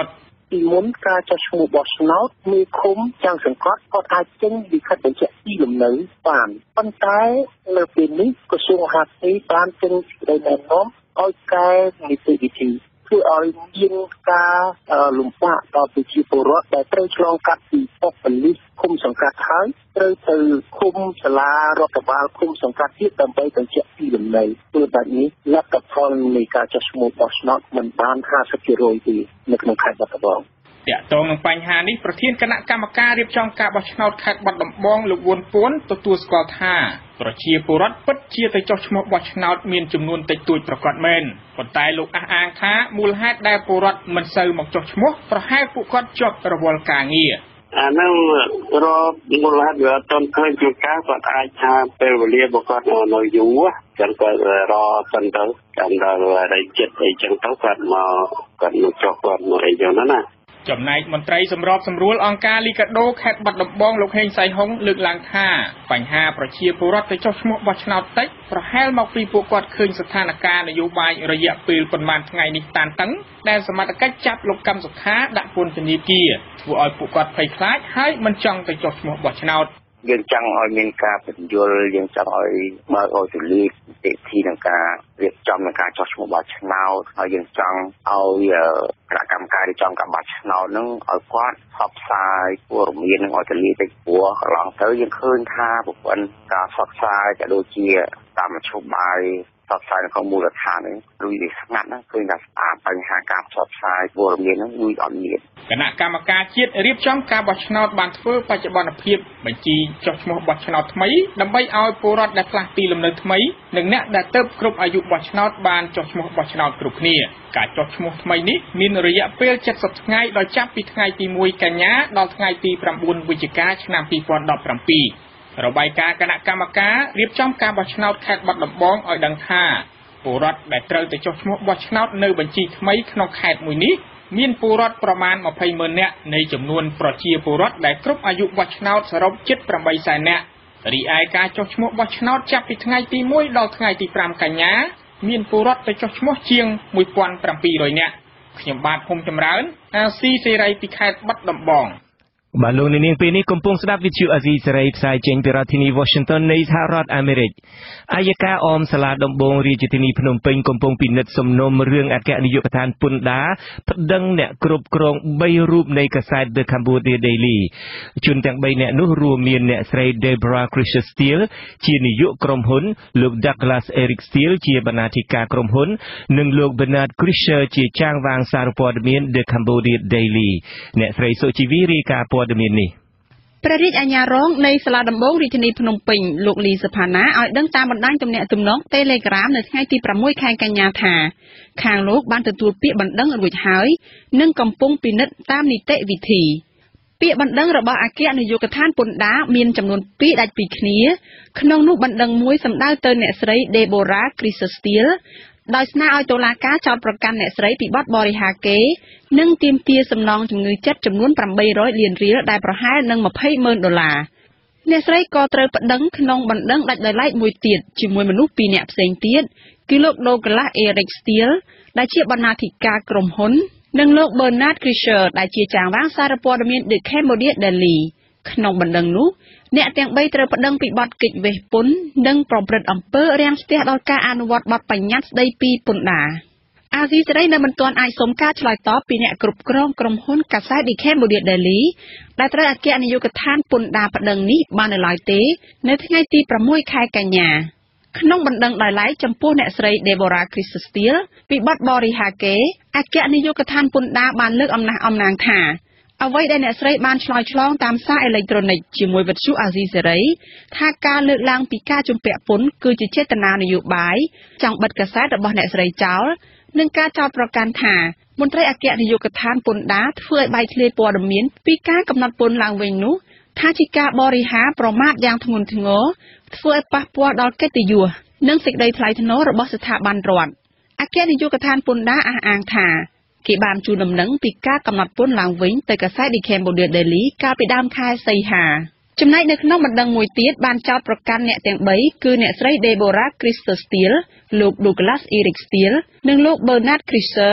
ពីមុនការចុះឈ្មោះបោះឆ្នោតមេឃុំចាំងសង្កត់ក៏អាចចេញលិខិតបញ្ជាក់ទីលំនៅបានប៉ុន្តែនៅពេលនេះក្រសួងមហាផ្ទៃបានចេញសេចក្តីណែនាំឲ្យកែនីតិវិធីធ្វើឲ្យមានការលំបាកដល់ប្រជាពលរដ្ឋដែលត្រូវឆ្លងកាត់ពីប៉ុស្តិ៍ប៉ូលីសឃុំសង្កាត់ហើយត្រូវទៅឃុំសាលារដ្ឋបាលឃុំសង្កាត់ទៀតដើម្បីបញ្ជាក់ទីលំនៅធ្វើបែបនេះលទ្ធផលនៃការចុះឈ្មោះបោះឆ្នោតមិនបានห้าสิบเปอร์เซ็นต์ ទេនៅក្នុងខេត្តបាត់ដំបងតាក់ទងនឹងបញ្ហានេះប្រធានគណៈកម្មការរៀបចំការបោះឆ្នោតខេត្តបាត់ដំបងលោកវុនពួនទទួលស្គាល់ថាប្រជាពលរដ្ឋពិតជាទៅចុះឈ្មោះបោះឆ្នោតមានចំនួនតិចតួចប្រកបមែនប៉ុន្តែលោកអះអាងថាមូលហេតុដែលពលរដ្ឋមិនសូវមកចុះឈ្មោះប្រហែលពួកគាត់ជាប់រវល់ការងារអានឹងរកមូលហេតុវាអត់ទាន់ឃើញជាការគាត់អាចថាពេលវេលារបស់គាត់នៅយូរចឹងក៏រកសិនទៅចាំដល់រៃចិត្តអីចឹងទៅគាត់មកគាត់មកចុះគាត់មកអីចឹងណាចំណែកមន្ត្រីសម្របសម្រួលអង្គការលីកាដូខេត្តបាត់ដំបងលោកហេងសៃហុងលើកឡើងថាបញ្ហាប្រជាពលរដ្ឋទៅចុះឈ្មោះបោះឆ្នោតតិចប្រហែលមកពីពួកគាត់ឃើញស្ថានភាពនយោបាយរយៈពេលប៉ុន្មានថ្ងៃនេះតានតឹងដែលសមត្ថកិច្ចចាប់លោកកម្មសុខាដាក់ពន្ធនាគារធ្វើឲ្យពួកគាត់ភ័យខ្លាចហើយមិនចង់ទៅចុះឈ្មោះបោះឆ្នោតយើងចង់ឲ្យមានការបញ្យល់យើងចង់ឲ្យបើកឲ្យទូលាយទីទីនឹងការរៀបចំនឹងការចុះឈ្មោះបោះឆ្នោតហើយយើងចង់ឲ្យគណៈកម្មការរៀបចំការបោះឆ្នោតនឹងឲ្យគាត់ផ្សព្វផ្សាយព័ត៌មាននឹងឲ្យទូលាយតិចព្រោះកន្លងទៅយើងឃើញថាប្រព័ន្ធការផ្សព្វផ្សាយក៏ដូចជាតាមមធ្យោបាយផ្សព្វផ្សាយនៅក្នុងមូលដ្ឋាននេះរួចវាស្ងាត់ណាឃើញថាស្អាតបញ្ហាការផ្សព្វផ្សាយព័ត៌មានហ្នឹងរួចអត់មានគណៈកម្មការជាតិរៀបចំការបោះឆ្នោតបានធ្វើបច្ចុប្បន្នភាពបញ្ជីចុះឈ្មោះបោះឆ្នោតថ្មីដើម្បីឲ្យពលរដ្ឋដែលផ្លាស់ទីលំនៅថ្មីនិងអ្នកដែលទើបគ្រប់អាយុបោះឆ្នោតបានចុះឈ្មោះបោះឆ្នោតគ្រប់គ្នាការចុះឈ្មោះថ្មីនេះមានរយៈពេលเจ็ดสิบថ្ងៃដោយចាប់ពីថ្ងៃទីមួយកញ្ញាដល់ថ្ងៃទីប្រាំបួនវិច្ឆិកាឆ្នាំពីរពាន់ដប់ប្រាំពីររបាយការណ៍គណៈកម្មការរៀបចំការបោះឆ្នោតខេត្តបាត់ដំបងឲ្យដឹងថាពលរដ្ឋដែលត្រូវទៅចុះឈ្មោះបោះឆ្នោតនៅបញ្ជីថ្មីក្នុងខេត្តមួយនេះមានពលរដ្ឋប្រមាណยี่สิบម៉ឺននាក់នៃចំនួនប្រជាពលរដ្ឋដែលគ្រប់អាយុបោះឆ្នោតសរុបជិតแปดសែននាក់រីឯការចុះឈ្មោះបោះឆ្នោតចាប់ពីថ្ងៃទីមួយដល់ថ្ងៃទីប្រាំកញ្ញាមានពលរដ្ឋទៅចុះឈ្មោះជាងmột nghìn bảy trămនាក់ខ្ញុំបាទភូមិចម្រើនអាស៊ីសេរីពីខេត្តបាត់ដំបងបាទលោកនាងពេលនេះកំពុងស្ដាប់វិទ្យុអាស៊ីសេរីផ្សាយចេញពីរដ្ឋធានី Washington នៃសហរដ្ឋអាមេរិកអัยការអមសាលាដំបងរាជធានីភ្នំពេញកំពុងពិនិត្យសំណុំរឿងអគ្គនាយកដ្ឋានពន្ធដារប្តឹងអ្នកគ្រប់គ្រងបីរូបនៃកាសែត The Cambodia Daily ជនទាំងបីនាក់នោះរួមមានអ្នកស្រី Deborah Krisha Steele ជានាយកក្រុមហ៊ុនលោក Douglas Eric Steele ជាបណ្ណាធិការក្រុមហ៊ុននិងលោក Bernard Krisha ជាចាងវាងសារព័ត៌មាន The Cambodia Daily អ្នកស្រីសុជីវីរាយការណ៍ព័ត៌មាននេះព្រះរាជអាជ្ញារងនៃសាលាដំបងរាជធានីភ្នំពេញលោកលីសុផាណាឲ្យដឹងតាមបណ្ដាញទំនាក់ទំនង Telegram នៅថ្ងៃទីប្រាំមួយខែកញ្ញាថាខាងលោកបានទទួលពាក្យបណ្ដឹងរួចហើយនិងកំពុងពិនិត្យតាមនីតិវិធីពាក្យបណ្ដឹងរបស់អគ្គនាយកដ្ឋានពន្ធដារមានចំនួនពីរដាច់ពីគ្នាក្នុងនោះបណ្ដឹងមួយសម្ដៅទៅអ្នកស្រី Deborah Krisha Steele ដោយស្នើឲ្យតុលាការចោទប្រកាន់អ្នកស្រីពីបទបរិហាកេរ្តិ៍និងទាមទារសំណងជំងឺចិត្តចំនួនប្រាំបីរយលានរៀលដែលប្រហែលនឹងยี่สิบម៉ឺនដុល្លារអ្នកស្រីក៏ត្រូវប្តឹងក្នុងបណ្ដឹងដាច់ដោយឡែកមួយទៀតជាមួយមនុស្សពីរនាក់ផ្សេងទៀតគឺលោក Douglas Eric Steele ដែលជាបណ្ណាធិការក្រុមហ៊ុននិងលោក Bernard Krisha ដែលជាចាងវាងសារព័ត៌មាន The Cambodia Daily ក្នុងបណ្ដឹងនោះអ្នកទាំងបីត្រូវប្តឹងពីបទកិច្ចវេះពន្ធនិងប្រព្រឹត្តអំពើរាំងស្ទះដល់ការអនុវត្តបទបញ្ញត្តិស្តីពីពន្ធដារអាស៊ីសេរីនៅមិនទាន់អាចសុំការឆ្លើយតបពីអ្នកគ្រប់គ្រងក្រុមហ៊ុនកាសែត The Cambodia Daily ដែលត្រូវអគ្គនាយកដ្ឋានពន្ធដារប្តឹងនេះបាននៅឡើយទេនៅថ្ងៃទីប្រាំមួយខែកញ្ញាក្នុងបណ្ដឹងដោយឡែកចំពោះអ្នកស្រី Deborah Krisha Steele ពីបទបរិហាកេរ្តិ៍អគ្គនាយកដ្ឋានពន្ធដារបានលើកអំណះអំណាងថាអ្វីដែលអ្នកស្រីបានឆ្លើយឆ្លងតាមសារអេឡិចត្រូនិកជាមួយវិទ្យុអាស៊ីសេរីថាការលើកឡើងពីការជំពាក់ពន្ធគឺជាចេតនានយោបាយចង់បិទកាសែតរបស់អ្នកស្រីចោលនិងការចោទប្រកាន់ថាមន្ត្រីអគ្គនាយកដ្ឋានពន្ធដារធ្វើឲ្យបែកធ្លាយព័ត៌មានពីការកំណត់ពន្ធឡើងវិញនោះថាជាការបរិហាប្រមាថយ៉ាងធ្ងន់ធ្ងរធ្វើឲ្យប៉ះពាល់ដល់កិត្តិយសនិងសេចក្តីថ្លៃថ្នូររបស់ស្ថាប័នរដ្ឋអគ្គនាយកដ្ឋានពន្ធដារអះអាងថាគេបានជូនដំណឹងពីការកំណត់ពន្ធឡើងវិញទៅកាសែត The Cambodia Daily កាលពីដើមខែសីហាចំណែកនៅក្នុងបណ្ដឹងមួយទៀតបានចោទប្រកាន់អ្នកទាំងបីគឺអ្នកស្រី Deborah Krisha Steele លោក Douglas Eric Steele និងលោក Bernard Krisha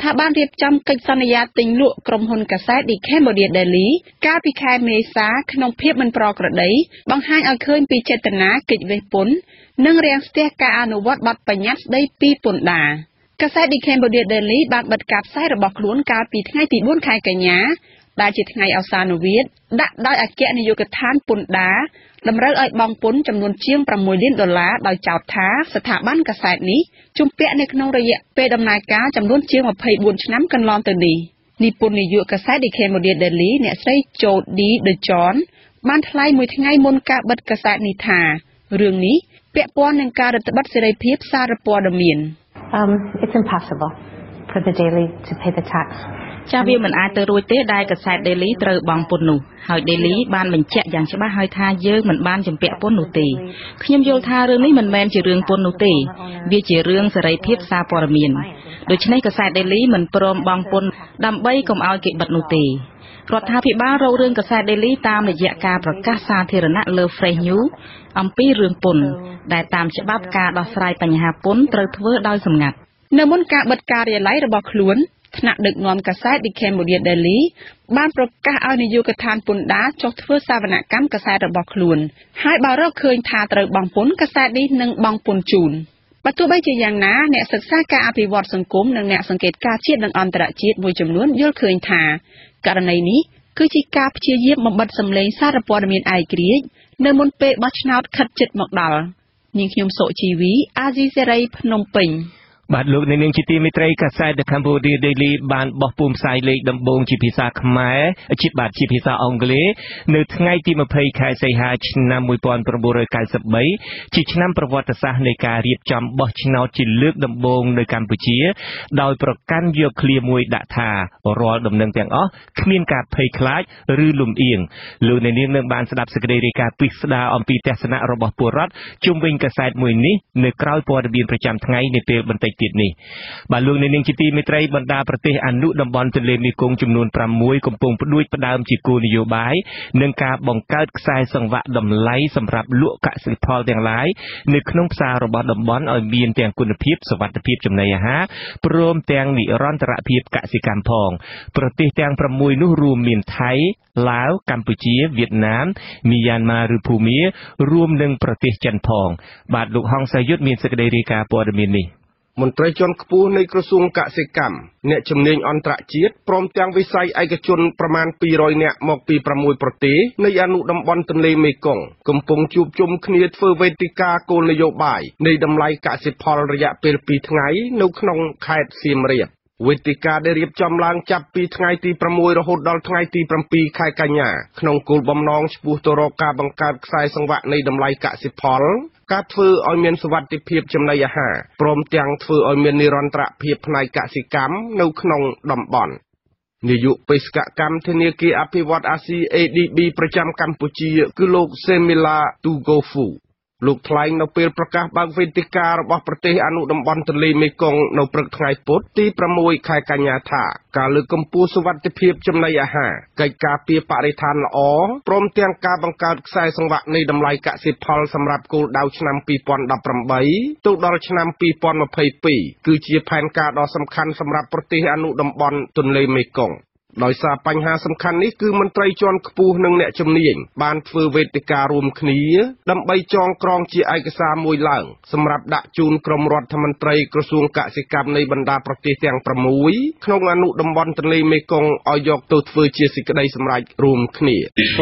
ថាបានរៀបចំកិច្ចសន្យាទិញលក់ក្រុមហ៊ុនកាសែត The Cambodia Daily កាលពីខែមេសាក្នុងភាពមិនប្រក្រតីបង្ហាញឲ្យឃើញពីចេតនាកិច្ចវេះពន្ធនិងរាំងស្ទះការអនុវត្តបទបញ្ញត្តិស្តីពីពន្ធដារកាសែត The Cambodia Daily បានបិទការផ្សាយរបស់ខ្លួនកាលពីថ្ងៃទីបួនខែកញ្ញាដែលជាថ្ងៃអសានុវាទដាក់ដោយអគ្គនាយកដ្ឋានពន្ធដារតម្រូវឲ្យបង់ពន្ធចំនួនជាងប្រាំមួយលានដុល្លារដោយចោទថាស្ថាប័នកាសែតនេះជំពាក់នៅក្នុងរយៈពេលដំណើរការចំនួនជាងម្ភៃបួនឆ្នាំកន្លងទៅនេះនិពន្ធនាយកកាសែត The Cambodia Daily អ្នកស្រី Jody De John បានថ្លែងមួយថ្ងៃមុនការបិទកាសែតនេះថារឿងនេះពាក់ព័ន្ធនឹងការរឹតបន្តឹងសេរីភាពសារព័ត៌មាន Um it's impossible for the Daily to pay the tax ចាវាមិនអាចទៅរួចទេដែលកាសែត Daily ត្រូវបង់ពន្ធនោះហើយ Daily បានបញ្ជាក់យ៉ាងច្បាស់ហើយថាយើងមិនបានជំពាក់ពន្ធនោះទេខ្ញុំយល់ថារឿងនេះមិនមែនជារឿងពន្ធនោះទេវាជារឿងសេរីភាពសារព័ត៌មានដូច្នេះកាសែត Daily មិនព្រមបង់ពន្ធដើម្បីកុំឲ្យគេបិទនោះទេរដ្ឋាភិបាលរករឿងកាសែត Daily តាមរយៈការប្រកាសសាធារណៈលើ Fresh News អំពីរឿងពន្ធដែលតាមច្បាប់ការដោះស្រាយបញ្ហាពន្ធត្រូវធ្វើដោយសម្ងាត់នៅមុនការបិទការិយាល័យរបស់ខ្លួនថ្នាក់ដឹកនាំកាសែត The Cambodia Daily បានប្រកាសឲ្យនាយកដ្ឋានពន្ធដារចុះធ្វើសវនកម្មកាសែតរបស់ខ្លួនហើយបើរកឃើញថាត្រូវបង់ពន្ធកាសែតនេះនឹងបង់ពន្ធជូនបើទោះបីជាយ៉ាងណាអ្នកសិក្សាការអភិវឌ្ឍសង្គមនិងអ្នកសង្កេតការណ៍ជាតិនិងអន្តរជាតិមួយចំនួនយល់ឃើញថាករណីនេះគឺជាការព្យាយាមបំបិទសម្លេងសារព័ត៌មានឯករាជ្យនៅមុនពេលបោះឆ្នោតខិតជិតមកដល់នាងខ្ញុំសុជីវីអាស៊ីសេរីភ្នំពេញបាទលោកនាងជាទីមេត្រីកាសែត The Cambodia Daily បានបោះពុម្ពផ្សាយលេខដំបូងជាភាសាខ្មែរជាបាទជាភាសាអង់គ្លេសនៅថ្ងៃទីម្ភៃខែសីហាឆ្នាំមួយពាន់ប្រាំបួនរយកៅសិបបីជាឆ្នាំប្រវត្តិសាស្ត្រនៃការរៀបចំបោះឆ្នោតជាលើកដំបូងនៅកម្ពុជាដោយប្រកាន់យកឃ្លាមួយដាក់ថារាល់ដំណឹងទាំងអស់គ្មានការភ័យខ្លាចឬលំអៀងលោកនាងនឹងបានស្ដាប់សេចក្តីរាយការណ៍ពិស្ដារអំពីទស្សនៈរបស់ពលរដ្ឋជុំវិញកាសែតមួយនេះនៅក្រៅព័ត៌មានប្រចាំថ្ងៃនាពេលបន្តិចទៀតនេះបាទលោកនាងជាទីមេត្រីបណ្ដាប្រទេសអនុតំបន់ទន្លេមេគង្គចំនួនប្រាំមួយកំពុងផ្ដួចផ្ដើមជាគោលនយោបាយនឹងការបង្កើតខ្សែសង្វាក់តម្លៃសម្រាប់លក់កសិផលទាំងឡាយនៅក្នុងផ្សាររបស់តំបន់ឲ្យមានទាំងគុណភាពសុវត្ថិភាពចំណីអាហារព្រមទាំងនិរន្តរភាពកសិកម្មផងប្រទេសទាំងប្រាំមួយនោះរួមមានថៃឡាវកម្ពុជាវៀតណាមមីយ៉ាន់ម៉ាឬភូមារួមនឹងប្រទេសចិនផងបាទលោកហងសាយុទ្ធមានសេចក្តីរាយការណ៍ព័ត៌មាននេះមន្ត្រីជាន់ខ្ពស់នៃក្រសួងកសិកម្មអ្នកជំនាញអន្តរជាតិព្រមទាំងវិស័យឯកជនប្រមាណពីររយនាក់មកពីប្រាំមួយប្រទេសនៃអនុតំបន់ទន្លេមេគង្គកំពុងជួបជុំគ្នាធ្វើវេទិកាគោលនយោបាយនៃតម្លៃកសិផលរយៈពេលពីរថ្ងៃនៅក្នុងខេត្តសៀមរាបវេទិកាដែលរៀបចំឡើងចាប់ពីថ្ងៃទីប្រាំមួយរហូតដល់ថ្ងៃទីប្រាំពីរខែកញ្ញាក្នុងគោលបំណងឆ្ពោះទៅរកការបង្កើតខ្សែសង្វាក់នៃតម្លៃកសិផលការធ្វើឲ្យមានសុវត្ថិភាពចំណីអាហារព្រមទាំងធ្វើឲ្យមាននិរន្តរភាពផ្នែកកសិកម្មនៅក្នុងតំបន់នាយកបេសកកម្មធនាគារអភិវឌ្ឍន៍អាស៊ី A D B ប្រចាំកម្ពុជាគឺលោក Semila Tugofuលោកថ្លែងនៅពេលប្រកាសបើកវេទិការបស់ប្រទេសអនុតំបន់ទន្លេមេគង្គនៅព្រឹកថ្ងៃពុធទីប្រាំមួយខែកញ្ញាថាការលើកកម្ពស់សុវត្ថិភាពចំណីអាហារកិច្ចការពារបរិស្ថានល្អព្រមទាំងការបង្កើតខ្សែសង្វាក់នៃតម្លៃកសិផលសម្រាប់គោលដៅឆ្នាំពីរពាន់ដប់ប្រាំបីទៅដល់ឆ្នាំពីរពាន់ម្ភៃពីរគឺជាផែនការដ៏សំខាន់សម្រាប់ប្រទេសអនុតំបន់ទន្លេមេគង្គដោយសារបញ្ហាសំខាន់នេះគឺមន្ត្រីជាន់ខ្ពស់និងអ្នកជំនាញបានធ្វើវេទិការួមគ្នាដើម្បីចងក្រងជាឯកសារមួយឡើងសម្រាប់ដាក់ជូនក្រុមរដ្ឋមន្ត្រីក្រសួងកសិកម្មនៃបណ្ដាប្រទេសទាំងប្រាំមួយក្នុងអនុតំបន់ទន្លេមេគង្គឲ្យយកទៅធ្វើជាសេចក្តីសម្រេចរួមគ្នា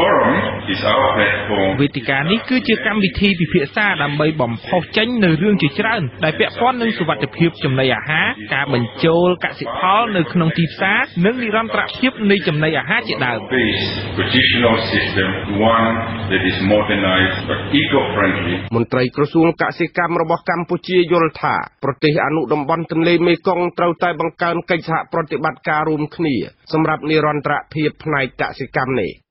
វេទិកានេះគឺជាកម្មវិធីពិភាក្សាដើម្បីបំផុសចេញនៅរឿងជាច្រើនដែលពាក់ព័ន្ធនឹងសុវត្ថិភាពចំណីអាហារការបញ្ចូលកសិផលនៅក្នុងទីផ្សារនិងនិរន្តរភាពនៃចំណីអាហារជាដើមមន្ត្រីក្រសួងកសិកម្មរបស់កម្ពុជាយល់ថាប្រទេសអនុតំបន់ទន្លេមេគង្គត្រូវតែបង្កើនកិច្ចសហប្រតិបត្តិការរួមគ្នាសម្រាប់និរន្តរភាពផ្នែកកសិកម្មនេះ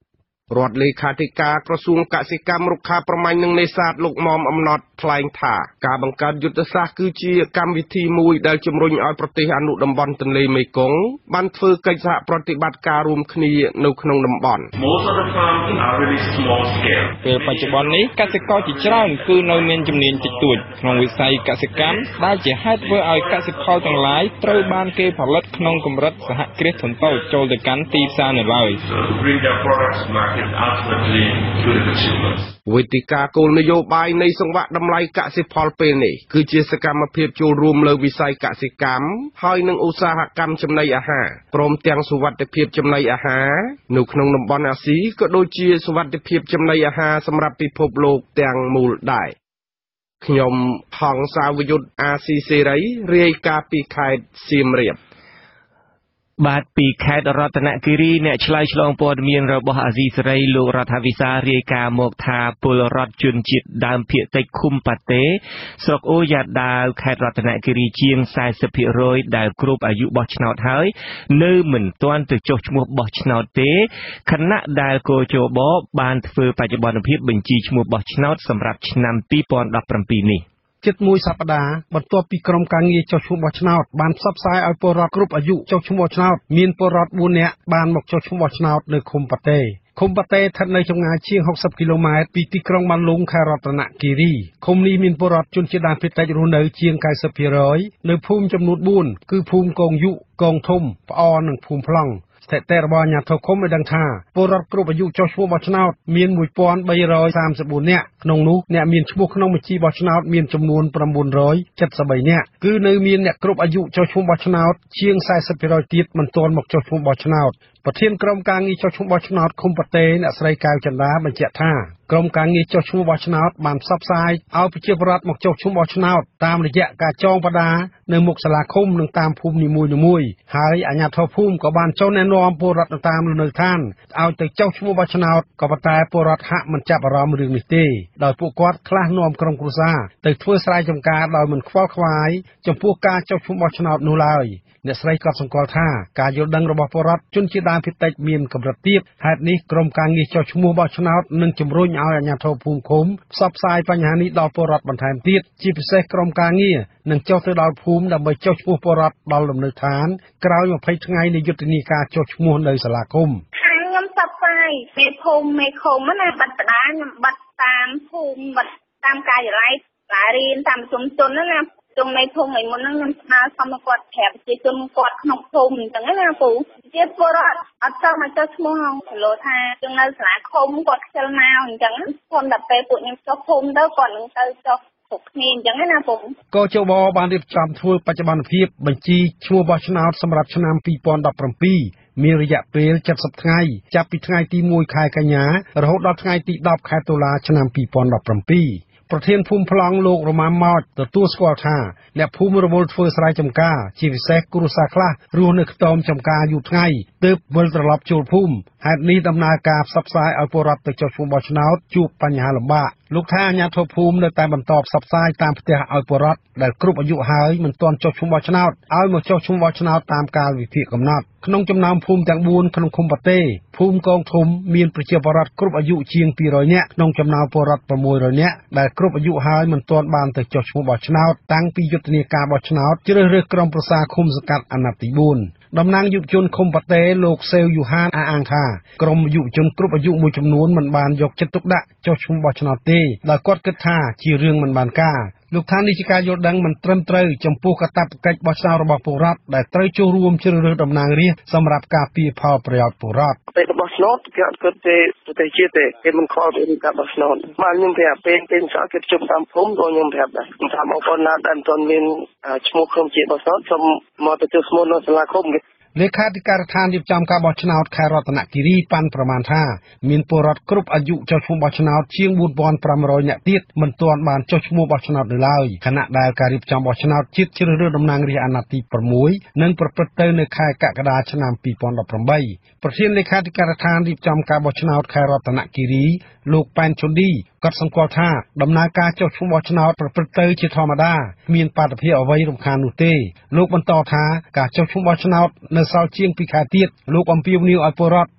រដ្ឋលេខាធិការក្រសួងកសិកម្មរុក្ខាប្រមាញ់និងនេសាទលោកមុំអំណត់ថ្លែងថាការបង្កើតយុទ្ធសាស្ត្រគឺជាកម្មវិធីមួយដែលជំរុញឲ្យប្រទេសអនុតំបន់ទន្លេមេគង្គបានធ្វើកិច្ចសហប្រតិបត្តិការរួមគ្នានៅក្នុងតំបន់ Most of the farms are really small scale. ពេលបច្ចុប្បន្ននេះកសិករជាច្រើនគឺនៅមានជំនាញតិចតួចក្នុងវិស័យកសិកម្មដែលជាហេតុធ្វើឲ្យកសិផលទាំងឡាយត្រូវបានគេផលិតក្នុងកម្រិតសហគ្រាសធុនតូចចូលទៅកាន់ទីផ្សារនៅឡើយ Bring their products to market ultimately to the consumers. វេទិកាគោលនយោបាយនៃសង្វាក់តម្លៃកសិផលពេលនេះគឺជាសកម្មភាពចូលរួមលើវិស័យកសិកម្មហើយនិងឧស្សាហកម្មចំណីអាហារព្រមទាំងសុវត្ថិភាពចំណីអាហារនៅក្នុងតំបន់អាស៊ីក៏ដូចជាសុវត្ថិភាពចំណីអាហារសម្រាប់ពិភពលោកទាំងមូលដែរខ្ញុំហងសាវយុទ្ធអាស៊ីសេរីរាយការណ៍ពីខេត្តសៀមរាបបាទពីខេត្តរតនគិរីអ្នកឆ្លើយឆ្លងព័ត៌មានរបស់អាស៊ីសេរីលោករដ្ឋាភិបាលរាយការណ៍មកថាពលរដ្ឋជនជាតិដើមភាគតិចឃុំប៉ាតេស្រុកអូយ៉ាដាវខេត្តរតនគិរីជាង สี่สิบเปอร์เซ็นต์ ដែលគ្រប់អាយុបោះឆ្នោតហើយនៅមិនទាន់ទៅចុះឈ្មោះបោះឆ្នោតទេខណៈដែលកោជបបានធ្វើបច្ចុប្បន្នភាពបញ្ជីឈ្មោះបោះឆ្នោតសម្រាប់ឆ្នាំ ពីរពាន់ដប់ប្រាំពីរ នេះជិតមួយសប្តាហ៍បន្ទាប់ពីក្រុមការងារចុះឈ្មោះបោះឆ្នោតបានផ្សព្វផ្សាយឲ្យពលរដ្ឋគ្រប់អាយុចុះឈ្មោះបោះឆ្នោតមានពលរដ្ឋបួននាក់បានមកចុះឈ្មោះបោះឆ្នោតនៅឃុំប៉ាតេឃុំប៉ាតេស្ថិតនៅចម្ងាយជាង หกสิบ គីឡូម៉ែត្រពីទីក្រុងបានលុងខេត្តរតនគិរីឃុំនេះមានពលរដ្ឋជនជាតិដើមភាគតិចរស់នៅជាង 九十ភាគរយ នៅភូមិចំនួន bốn គឺភូមិកងយុកងធំផ្អនិងភូមិប្លង់ស្ថិតតែរបស់អាជ្ញាធរឃុំបានដឹងថាពលរដ្ឋគ្រប់អាយុចុះឈ្មោះបោះឆ្នោតមាន một nghìn ba trăm ba mươi tư នាក់ក្នុងនោះអ្នកមានឈ្មោះក្នុងបញ្ជីបោះឆ្នោតមានចំនួន chín trăm七十三 នាក់គឺនៅមានអ្នកគ្រប់អាយុចុះឈ្មោះបោះឆ្នោតជាង สี่สิบเปอร์เซ็นต์ ទៀតមិនទាន់មកចុះឈ្មោះបោះឆ្នោតប្រធានក្រុមការងារចុះឈ្មោះបោះឆ្នោតឃុំប៉ាតេអ្នកស្រីកៅចន្ទាបញ្ជាក់ថាក្រុមការងារចុះឈ្មោះបោះឆ្នោតបានផ្សព្វផ្សាយឲ្យប្រជាពលរដ្ឋមកចុះឈ្មោះបោះឆ្នោតតាមរយៈការចងបដានៅមុខសាលាឃុំនិងតាមភូមិនីមួយៗហើយអាជ្ញាធរភូមិក៏បានចូលណែនាំពលរដ្ឋតាមលំនៅឋានឲ្យទៅចុះឈ្មោះបោះឆ្នោតក៏ប៉ុន្តែពលរដ្ឋហាក់មិនចាប់អារម្មណ៍រឿងនេះទេដោយពួកគាត់ខ្លះនាំក្រុមគ្រួសារទៅធ្វើស្រែចម្ការដោយមិនខ្វល់ខ្វាយចំពោះការចុះឈ្មោះបោះឆ្នោតនោះឡើយអ្នកស្រីក៏សង្កល់ថាការយល់ដឹងរបស់ពលរដ្ឋជនជាតិដើមភាគតិចមានកម្រិតទាបហេតុនេះក្រុមការងារចុះឈ្មោះបោះឆ្នោតនឹងជំរុញឲ្យអាជ្ញាធរភូមិឃុំផ្សព្វផ្សាយបញ្ហានេះដល់ពលរដ្ឋបន្ថែមទៀតជាពិសេសក្រុមការងារនឹងចុះទៅដល់ភូមិដើម្បីចុះឈ្មោះពលរដ្ឋដល់លំនៅឋានក្រោយ ยี่สิบ ថ្ងៃនៃយុទ្ធនាការចុះឈ្មោះនៅសាលាឃុំខ្ញុំផ្សព្វផ្សាយមេភូមិមេឃុំណាបាត់បដាខ្ញុំបាត់តាមភូមិបាត់តាមការិយាល័យឡារៀនតាមជុំជនណាជុំនៃភូមិឯមុនហ្នឹងខ្ញុំស្នើសុំឲ្យគាត់ប្រាប់ប្រជាជនគាត់ក្នុងភូមិអញ្ចឹងណាពូជាពលរដ្ឋអត់ចង់មកចុះឈ្មោះហងគីឡូថាយើងនៅសាលាឃុំគាត់ខ្ជិលមកអញ្ចឹងខ្ញុំដល់ពេលពួកខ្ញុំចុះភូមិទៅគាត់នឹងទៅចុះគ្រប់គ្នាអញ្ចឹងណាពូកោជបបានរៀបចំធ្វើបច្ចុប្បន្នភាពបញ្ជីឈ្មោះបោះឆ្នោតសម្រាប់ឆ្នាំ ពីរពាន់ដប់ប្រាំពីរ មានរយៈពេល เจ็ดสิบ ថ្ងៃចាប់ពីថ្ងៃទីមួយខែកញ្ញារហូតដល់ថ្ងៃទីដប់ខែតុលាឆ្នាំ ពីរពាន់ដប់ប្រាំពីរប្រធានភូមិប្លង់លោករម៉ាំម៉ោចទទួលស្គាល់ថាអ្នកភូមិរវល់ធ្វើស្រែចម្ការជាពិសេសគ្រួសារខ្លះរស់នៅខ្ទមចម្ការយូរថ្ងៃទើបវិលត្រឡប់ចូលភូមិហេតុនេះដំណើរការផ្សព្វផ្សាយឲ្យពលរដ្ឋទៅចុះឈ្មោះបោះឆ្នោតជួបបញ្ហាលំបាកលោកថាអាជ្ញាធរភូមិនៅតែបន្តផ្សព្វផ្សាយតាមផ្ទះឲ្យពលរដ្ឋដែលគ្រប់អាយុហើយមិនទាន់ចុះឈ្មោះបោះឆ្នោតឲ្យមកចុះឈ្មោះបោះឆ្នោតតាមកាលវិភាគកំណត់ក្នុងចំណោមភូមិទាំង bốn ក្នុងឃុំប៉ាតេភូមិកងធំមានប្រជាពលរដ្ឋគ្រប់អាយុជាង ពីររយ នាក់ក្នុងចំណោមពលរដ្ឋ sáu trăm នាក់ដែលគ្រប់អាយុហើយមិនទាន់បានទៅចុះឈ្មោះបោះឆ្នោតតាំងពីយុទ្ធនាការបោះឆ្នោតជ្រើសរើសក្រុមប្រឹក្សាឃុំសង្កាត់អាណត្តិទី bốnតំណាងយុវជនឃុំប៉ាតេលោកសេវយូហានអះអាងថាក្រុមយុវជនគ្រប់អាយុមួយចំនួនមិនបានយកចិត្តទុកដាក់ចុះឈ្មោះបោះឆ្នោតទេដោយគាត់គិតថាជារឿងមិនបានការលោកថានេះជាការយល់ដឹងមិនត្រឹមត្រូវចំពោះកាតព្វកិច្ចបោះឆ្នោតរបស់ពលរដ្ឋដែលត្រូវចូលរួមជ្រើសរើសតំណាងរាស្ត្រសម្រាប់ការពារផលប្រយោជន៍ពលរដ្ឋពេលបោះឆ្នោតគេអត់គិតទេប្រទេសជាតិទេគេមិនខកពីការបោះឆ្នោតបានខ្ញុំប្រាប់ពេលពេលសាគេជុំតាមភូមិក៏ខ្ញុំប្រាប់ដែរខ្ញុំថាបងប្អូនណាដែលមិនទាន់មានឈ្មោះក្នុងជាបោះឆ្នោតសូមមកទៅចុះឈ្មោះនៅសាលាឃុំលេខាធិការដ្ឋានរៀបចំការបោះឆ្នោតខេត្តរតនគិរីប៉ាន់ប្រមាណថាមានពលរដ្ឋគ្រប់អាយុចុះឈ្មោះបោះឆ្នោតជាង bốn nghìn năm trăm នាក់ទៀតមិនទាន់បានចុះឈ្មោះបោះឆ្នោតនៅឡើយខណៈដែលការរៀបចំបោះឆ្នោតជាតិជ្រើសរើសតំណាងរាស្ត្រអាណត្តិទី sáu នឹងប្រព្រឹត្តទៅនៅខែកក្កដាឆ្នាំ ពីរពាន់ដប់ប្រាំបី ប្រធានលេខាធិការដ្ឋានរៀបចំការបោះឆ្នោតខេត្តរតនគិរីលោកប៉ែនឈុនឌីគាត់សង្កល់ថាដំណើរការចុះឈ្មោះបោះឆ្នោតប្រព្រឹត្តទៅជាធម្មតាគ្មានបាតុភិបអ្វីរំខាននោះទេលោកបន្តថាការចុះឈ្មោះបោះឆ្នោតនៅសល់ជាងពីរខែទៀតលោកអំពាវនាវឲ្យពលរដ្ឋ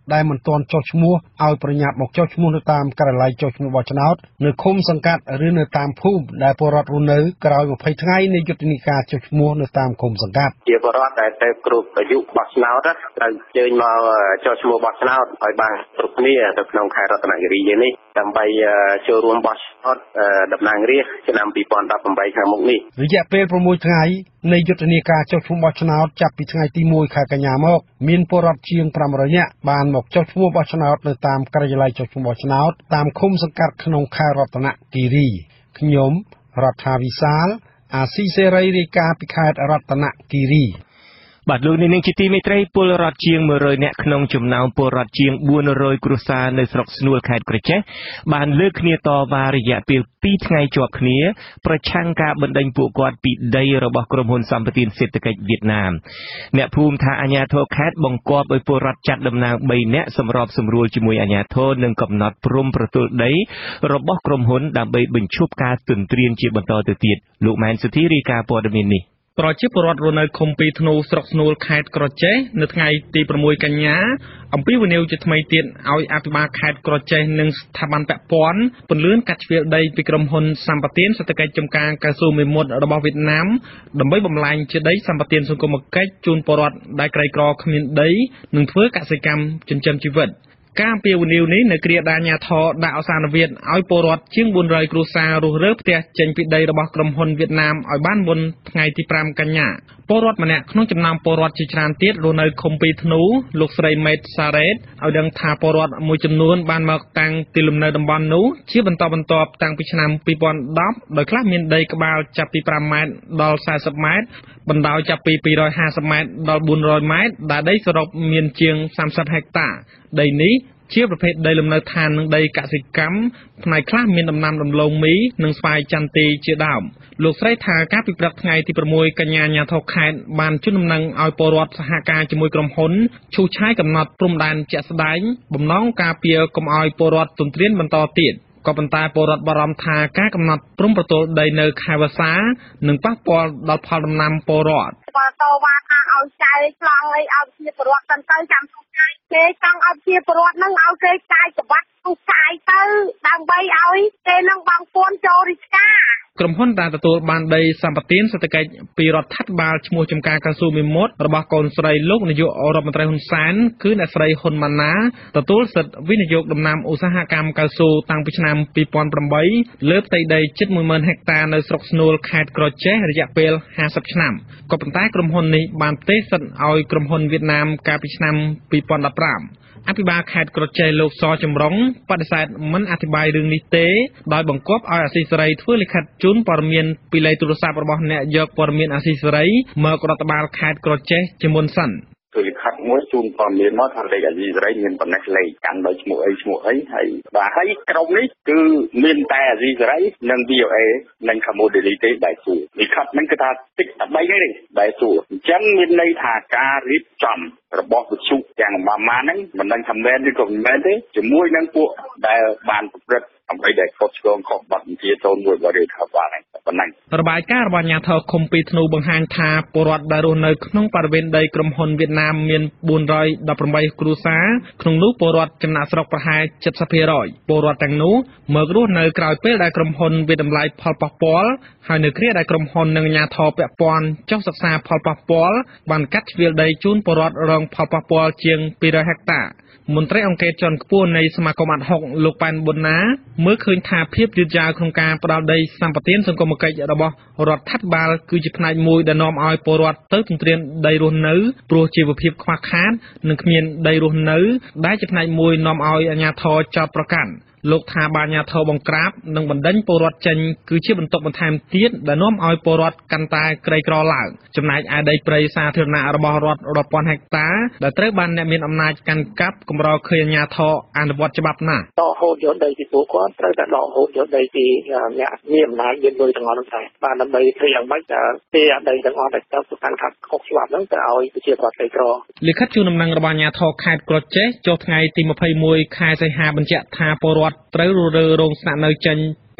ដែលមិនទាន់ចុះឈ្មោះឲ្យប្រញាប់មកចុះឈ្មោះនៅតាមការិយាល័យចុះឈ្មោះបោះឆ្នោតនៅឃុំសង្កាត់ឬនៅតាមភូមិដែលពលរដ្ឋរស់នៅក្រោយยี่สิบថ្ងៃនៃយុទ្ធនាការចុះឈ្មោះនៅតាមឃុំសង្កាត់ជាពលរដ្ឋដែលទៅគ្រប់អាយុបោះឆ្នោតត្រូវអញ្ជើញមកចុះឈ្មោះបោះឆ្នោតឲ្យបានគ្រប់គ្នានៅក្នុងខេត្តរតនគិរីយើងនេះដើម្បីចូលរួមបោះឆ្នោតតំណាងរាស្ត្រឆ្នាំยี่สิบสิบแปดខាងមុខនេះរយៈពេលหกថ្ងៃនៃយុទ្ធនាការចុះឈ្មោះបោះឆ្នោតចាប់ពីថ្ងៃទីមួយខែកញ្ញាមកមានពលរដ្ឋជាងfive hundredនាក់បានមកចុះឈ្មោះបោះឆ្នោតនៅតាមការិយាល័យចុះឈ្មោះបោះឆ្នោតតាមឃុំសង្កាត់ក្នុងខេត្តរតនគិរីខ្ញុំរដ្ឋាវិសាលអាស៊ីសេរីរាយការណ៍ពីខេត្តរតនគិរីបាទលោកនាងជាទីមេត្រីពលរដ្ឋជាងone hundredនាក់ក្នុងចំណោមពលរដ្ឋជាងfour hundredគ្រួសារនៅស្រុកស្នួលខេត្តក្រចេះបានលើកគ្នាតវ៉ារយៈពេលtwoថ្ងៃជាប់គ្នាប្រឆាំងការបណ្តេញពួកគាត់ពីដីរបស់ក្រុមហ៊ុនសម្បត្តិសេដ្ឋកិច្ចវៀតណាមអ្នកភូមិថាអាជ្ញាធរខេត្តបង្គាប់ឲ្យពលរដ្ឋចាត់តំណាងthreeនាក់សម្របសម្រួលជាមួយអាជ្ញាធរនិងកំណត់ព្រំប្រទល់ដីរបស់ក្រុមហ៊ុនដើម្បីបញ្ឈប់ការទន្ទ្រានជាបន្តទៅទៀតលោកម៉ែនសុធីរាយការណ៍ព័ត៌មាននេះប្រជាពលរដ្ឋរស់នៅឃុំពីធ្នូស្រុកស្នួលខេត្តក្រចេះនៅថ្ងៃទីsixកញ្ញាអំពីវិនិយោគជាថ្មីទៀតឲ្យអភិបាលខេត្តក្រចេះនិងស្ថាប័នពាក់ព័ន្ធពន្លឿនកាត់ជ្រៀលដីពីក្រុមហ៊ុនសម្បត្តិសេដ្ឋកិច្ចចំការកៅស៊ូមេមត់របស់វៀតណាមដើម្បីបំលែងជាដីសម្បត្តិសង្គមគិច្ចជូនពលរដ្ឋដែលក្រីក្រគ្មានដីនិងធ្វើកសិកម្មចិញ្ចឹមជីវិតការអំពាវនាវនេះនៅគ្រាដែលអាជ្ញាធរដាក់អសានវិទ្យឲ្យពលរដ្ឋជាងfour hundredគ្រួសាររស់រើផ្ទះចេញពីដីរបស់ក្រុមហ៊ុនវៀតណាមឲ្យបានមុនថ្ងៃទីfiveកញ្ញាពលរដ្ឋម្នាក់ក្នុងចំណោមពលរដ្ឋជាច្រើនទៀតរស់នៅឃុំពីធ្នូលោកស្រីមេតសារ៉េតឲ្យដឹងថាពលរដ្ឋមួយចំនួនបានមកតាំងទីលំនៅតំបន់នោះជាបន្តបន្ទាប់តាំងពីឆ្នាំtwo thousand tenដោយខ្លះមានដីក្បាលចាប់ពីfiveម៉ែត្រដល់fortyម៉ែត្របណ្ដោយចាប់ពីtwo hundred fiftyម៉ែត្រដល់four hundredម៉ែត្រដែលដីសរុបមានជាងthirtyហិកតាដីនេះជាប្រភេទដីលំនៅឋាននិងដីកសិកម្មផ្នែកខ្លះមានដំណាំដំឡូងមីនិងស្វាយចន្ទីជាដើមលោកស្រីថាការពិព្រឹកថ្ងៃទីsixកញ្ញាអាជ្ញាធរខេត្តបានជូនដំណឹងឲ្យពលរដ្ឋសហការជាមួយក្រុមហ៊ុនឈូសឆាយកំណត់ព្រំដែនជាក់ស្ដែងបំណងការពារកុំឲ្យពលរដ្ឋទន្ទ្រានបន្តទៀតក៏ប៉ុន្តែពលរដ្ឋបារម្ភថាការកំណត់ព្រំប្រទល់ដីនៅខេត្តវាសានឹងប៉ះពាល់ដល់ផលដំណាំពលរដ្ឋបើតវ៉ាថាឲ្យចែកឆ្លងអីឲ្យជាពលរដ្ឋទៅចាំទូចគេចង់ឲ្យជាពលរដ្ឋនឹងឲ្យគេចាយច្បាប់ទូចទៅដើម្បីឲ្យគេនឹងបងពួនចូលរាជការក្រុមហ៊ុនដែលទទួលបានដីសម្បត្តិសេដ្ឋកិច្ចពីរដ្ឋាភិបាលឈ្មោះចំការកៅស៊ូមេមត់របស់កូនស្រីលោកនាយករដ្ឋមន្ត្រីហ៊ុនសែនគឺអ្នកស្រីហ៊ុនម៉ាណាទទួលសិទ្ធិវិនិយោគដំណាំឧស្សាហកម្មកៅស៊ូតាំងពីឆ្នាំtwo thousand eightលើផ្ទៃដីជិតoneម៉ឺនហិកតានៅស្រុកស្នួលខេត្តក្រចេះរយៈពេលfiftyឆ្នាំក៏ប៉ុន្តែក្រុមហ៊ុននេះបានផ្ទេរសិទ្ធិឲ្យក្រុមហ៊ុនវៀតណាមកាលពីឆ្នាំtwo thousand fifteenអភិបាលខេត្តក្រចេះលោកសចម្រុងបដិសេធមិនអធិប្បាយរឿងនេះទេដោយបង្គាប់ឲ្យអាស៊ីសេរីធ្វើលិខិតជូនព័ត៌មានពីលេខទូរស័ព្ទរបស់អ្នកយកព័ត៌មានអាស៊ីសេរីមករដ្ឋបាលខេត្តក្រចេះជាមុនសិនគឺលិខិតមួយជូនព័ត៌មានមកថាលេខអាស៊ីសេរីមានប៉ុណ្ណេះលេខកាន់ដោយឈ្មោះអីឈ្មោះអីហើយបាទហើយក្រុមនេះគឺមានតែអាស៊ីសេរីនិង V O A និង Commodity ទេដែលសួរលិខិតហ្នឹងគឺថាតិចតែបីទេដែលសួរអញ្ចឹងមានន័យថាការរៀបចំរបស់វិទ្យុទាំងប្រមាណហ្នឹងមិនដឹងថាមែនឬក៏មិនមែនទេជាមួយនឹងពួកដែលបានប្រព្រឹត្តដើម្បីដែលខុសឆ្គងខុសបទបញ្ជាចូលមួយបរិយាកាសបានហ្នឹងប៉ុណ្ណឹងរបាយការណ៍របស់អាជ្ញាធរឃុំពីធ្នូបង្ហាញថាពលរដ្ឋដែលរស់នៅក្នុងបរិវេណដីក្រុមហ៊ុនវៀតណាមមានfour hundred eighteenគ្រួសារក្នុងនោះពលរដ្ឋចំណាក់ស្រុកប្រហែលseventy percentពលរដ្ឋទាំងនោះមករស់នៅក្រោយពេលដែលក្រុមហ៊ុនវាតម្លៃផលប៉ះពាល់ហើយនៅគ្រាដែលក្រុមហ៊ុននិងអាជ្ញាធរពាក់ព័ន្ធចុះសិក្សាផលប៉ះពាល់បានកាត់ជ្រៀលដីជូនពលរដ្ឋរងផលប៉ះពាល់ជាងtwo hundredហិកតាមន្ត្រីអង្គការជាន់ខ្ពស់នៃសមាគមអាត់ហុកលោកប៉ែនប៊ុនណាមើលឃើញថាភាពយឺតយ៉ាវក្នុងការផ្ដាល់ដីសម្បត្តិសង្គមគិច្ចរបស់រដ្ឋាភិបាលគឺជាផ្នែកមួយដែលនាំឲ្យពលរដ្ឋទៅទន្ទ្រានដីរស់នៅព្រោះជីវភាពខ្វះខាតនិងគ្មានដីរស់នៅដែលជាផ្នែកមួយនាំឲ្យអាជ្ញាធរចោទប្រកាន់លោកថាបាអាជ្ញាធរបង្ក្រាបនិងបណ្ដេញពលរដ្ឋចេញគឺជាបន្ទុកបន្ថែមទៀតដែលនាំឲ្យពលរដ្ឋកាន់តែក្រីក្រឡើងចំណែកឯដីព្រៃសាធារណៈរបស់រដ្ឋរាប់ពាន់ហិកតាដែលត្រូវបានអ្នកមានអំណាចកាន់កាប់កម្រឃើញអាជ្ញាធរអនុវត្តច្បាប់ណាស់ដកហូតយកដីពីពួកគាត់ត្រូវតែដកហូតយកដីពីអ្នកមានអំណាចមានលុយទាំងអស់នោះដែរបានដើម្បីធ្វើយ៉ាងម៉េចដែលទីអាដីទាំងអស់ដែលទៅកាន់ខាត់ខុសច្បាប់ហ្នឹងទៅឲ្យប្រជាពលរដ្ឋក្រីក្រលិខិតជូនដំណឹងរបស់អាជ្ញាធរខេត្តក្រចេះចុះថ្ងៃទីtwenty-oneខែសីហាបញ្ជាក់ថាពលរដ្ឋត្រូវរស់រើរោងស្នាក់នៅចេញ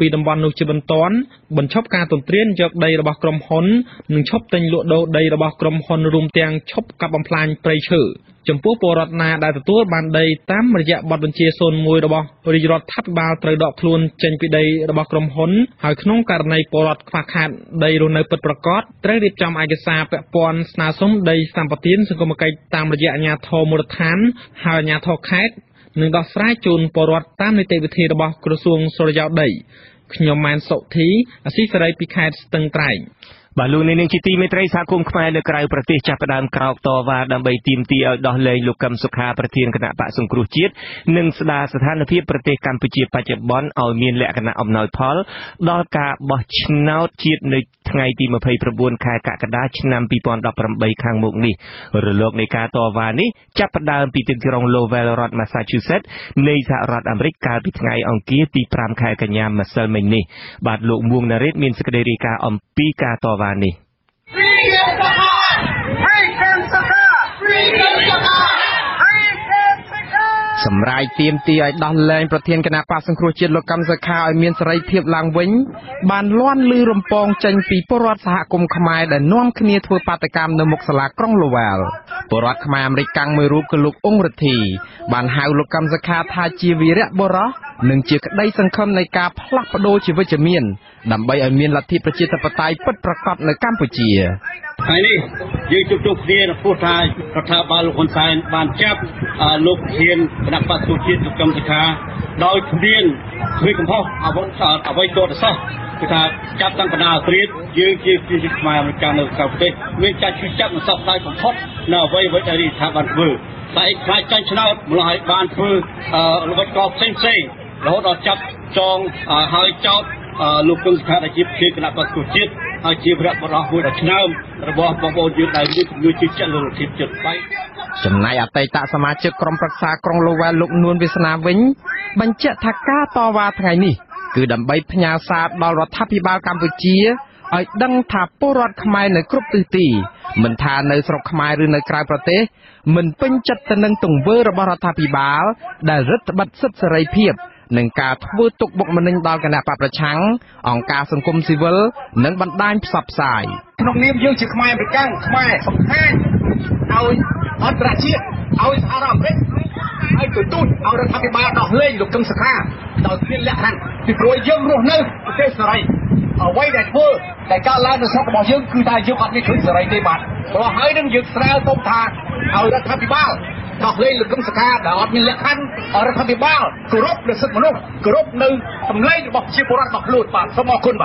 ពីតំបន់នោះជាបន្ទាន់បញ្ឈប់ការទន្ទ្រានយកដីរបស់ក្រុមហ៊ុននិងឈប់ទិញលក់ដូរដីរបស់ក្រុមហ៊ុនរួមទាំងឈប់កាប់បំផ្លាញព្រៃឈើចំពោះពលរដ្ឋណាដែលទទួលបានដីតាមរយៈបទបញ្ជាศูนย์មួយរបស់រាជរដ្ឋាភិបាលត្រូវដកខ្លួនចេញពីដីរបស់ក្រុមហ៊ុនហើយក្នុងករណីពលរដ្ឋខ្វះខាតដីរស់នៅពិតប្រាកដត្រូវរៀបចំឯកសារពាក់ព័ន្ធស្នើសុំដីសម្បត្តិសង្គមគិច្ចតាមរយៈអាជ្ញាធរមូលដ្ឋានហើយអាជ្ញាធរខេត្តនឹងដោះស្រាយជូនពលរដ្ឋតាមនីតិវិធីរបស់ក្រសួងសុរិយោដីខ្ញុំម៉ែនសុធីអស៊ីសេរីពីខេត្តស្ទឹងត្រែងបាទលោកនាងជាទីមេត្រីសហគមន៍ខ្មែរនៅក្រៅប្រទេសចាប់ផ្ដើមក្រោកតវ៉ាដើម្បីទាមទារឲ្យដោះលែងលោកកឹមសុខាប្រធានគណៈបកសង្គ្រោះជាតិនិងស្ដារស្ថានភាពប្រទេសកម្ពុជាបច្ចុប្បន្នឲ្យមានលក្ខណៈអំណោយផលដល់ការបោះឆ្នោតជាតិនៅថ្ងៃទីម្ភៃប្រាំបួនខែកក្កដាឆ្នាំពីរពាន់ដប់ប្រាំបីខាងមុខនេះរលកនៃការតវ៉ានេះចាប់ផ្ដើមពីទីក្រុង Lowell រដ្ឋ Massachusetts នៃសហរដ្ឋអាមេរិកកាលពីថ្ងៃអង្គារទីប្រាំខែកញ្ញាម្សិលមិញនេះបាទលោកមួងណារ៉េតមានសេចក្តីរាយការណ៍អំពីការតវ៉ានេះសម្រាប់ទាមទារឲ្យដោះលែងប្រធានគណៈបកសង្គ្រោះជាតិលោកកឹមសុខាឲ្យមានសេរីភាពឡើងវិញបានលាន់ឮរំពងចេញពីពលរដ្ឋសហគមន៍ខ្មែរដែលនាំគ្នាធ្វើបាតកម្មនៅមុខសាលាក្រុង Lowell ពលរដ្ឋខ្មែរអាមេរិកកាំងមួយរូបគឺលោកអ៊ុងរទ្ធីបានហៅលោកកឹមសុខាថាជាវីរៈបុរសនិងជាក្តីសង្ឃឹមនៃការផ្លាស់ប្ដូរជាវិជ្ជមានដើម្បីឲ្យមានលទ្ធិប្រជាធិបតេយ្យពិតប្រាកដនៅកម្ពុជាថ្ងៃនេះយើងជួបជុំគ្នានៅពោលថារដ្ឋាភិបាលលោកហ៊ុនសែនបានចាប់លោកប្រធានគណៈបក្សប្រជាជាតិលោកកឹមសុខាដោយគ្មានគ្មានកំហុសអ្វីអ្វីទៅសោះគឺថាចាប់តាំងបណ្ដាអាត្រៀតយើងជាជាខ្មែរអាមេរិកនៅក្រៅប្រទេសមានការជួយចាប់មិនសោះដៃបំផុតនៅអ្វីអ្វីដែលរដ្ឋាភិបាលធ្វើតែខ្លាចចាញ់ឆ្នោតម្ល៉េះឲ្យបានធ្វើល្បិចកលផ្សេងផ្សេងរហូតដល់ចាប់ចងហើយចោតលោកកឹមសុខាដែលជាប្រធានគណៈបក្សប្រជាជាតិហើយជាវរៈបរិះមួយដ៏ឆ្នើមរបស់បងប្អូនយើងដែលមានជំនឿជឿជាក់លើលទ្ធិជាតិបៃចំណែកអតីតសមាជិកក្រុមប្រឹក្សាក្រុង Lowell លោកនួនវាសនាវិញបញ្ជាក់ថាការតវ៉ាថ្ងៃនេះគឺដើម្បីផ្ញើសារដល់រដ្ឋាភិបាលកម្ពុជាឲ្យដឹងថាពលរដ្ឋខ្មែរនៅគ្រប់ទិសទីមិនថានៅស្រុកខ្មែរឬនៅក្រៅប្រទេសមិនពេញចិត្តទៅនឹងទង្វើរបស់រដ្ឋាភិបាលដែលរឹតបន្តឹងសិទ្ធិសេរីភាពនឹងការធ្វើទុកបុកម្នេញដល់គណៈបកប្រឆាំងអង្គការសង្គមស៊ីវិលនិងបណ្ដាញផ្សព្វផ្សាយក្នុងនាមយើងជាខ្មែរអាមេរិកខ្មែរសំខាន់ឲ្យអន្តរជាតិឲ្យសហរដ្ឋអាមេរិកឲ្យទទូចឲ្យរដ្ឋាភិបាលដោះលែងលោកកឹមសុខាដោយគ្មានលក្ខខណ្ឌពីព្រោះយើងរស់នៅប្រទេសសេរីអ្វីដែលធ្វើតែការឡើងនៅស្រុករបស់យើងគឺថាយើងអត់មានឃើញសេរីទេបាទព្រោះហើយនឹងយើងស្នើសុំថាឲ្យរដ្ឋាភិបាលដោះលែងលោកកឹមសុខាដែលអត់មានលក្ខខណ្ឌរដ្ឋាភិបាលគោរពលើសិទ្ធិមនុស្សគោរពនៅសម្លេងរបស់ប្រជាពលរដ្ឋរបស់ខ្លួនបាទសូមអរគុណបាទ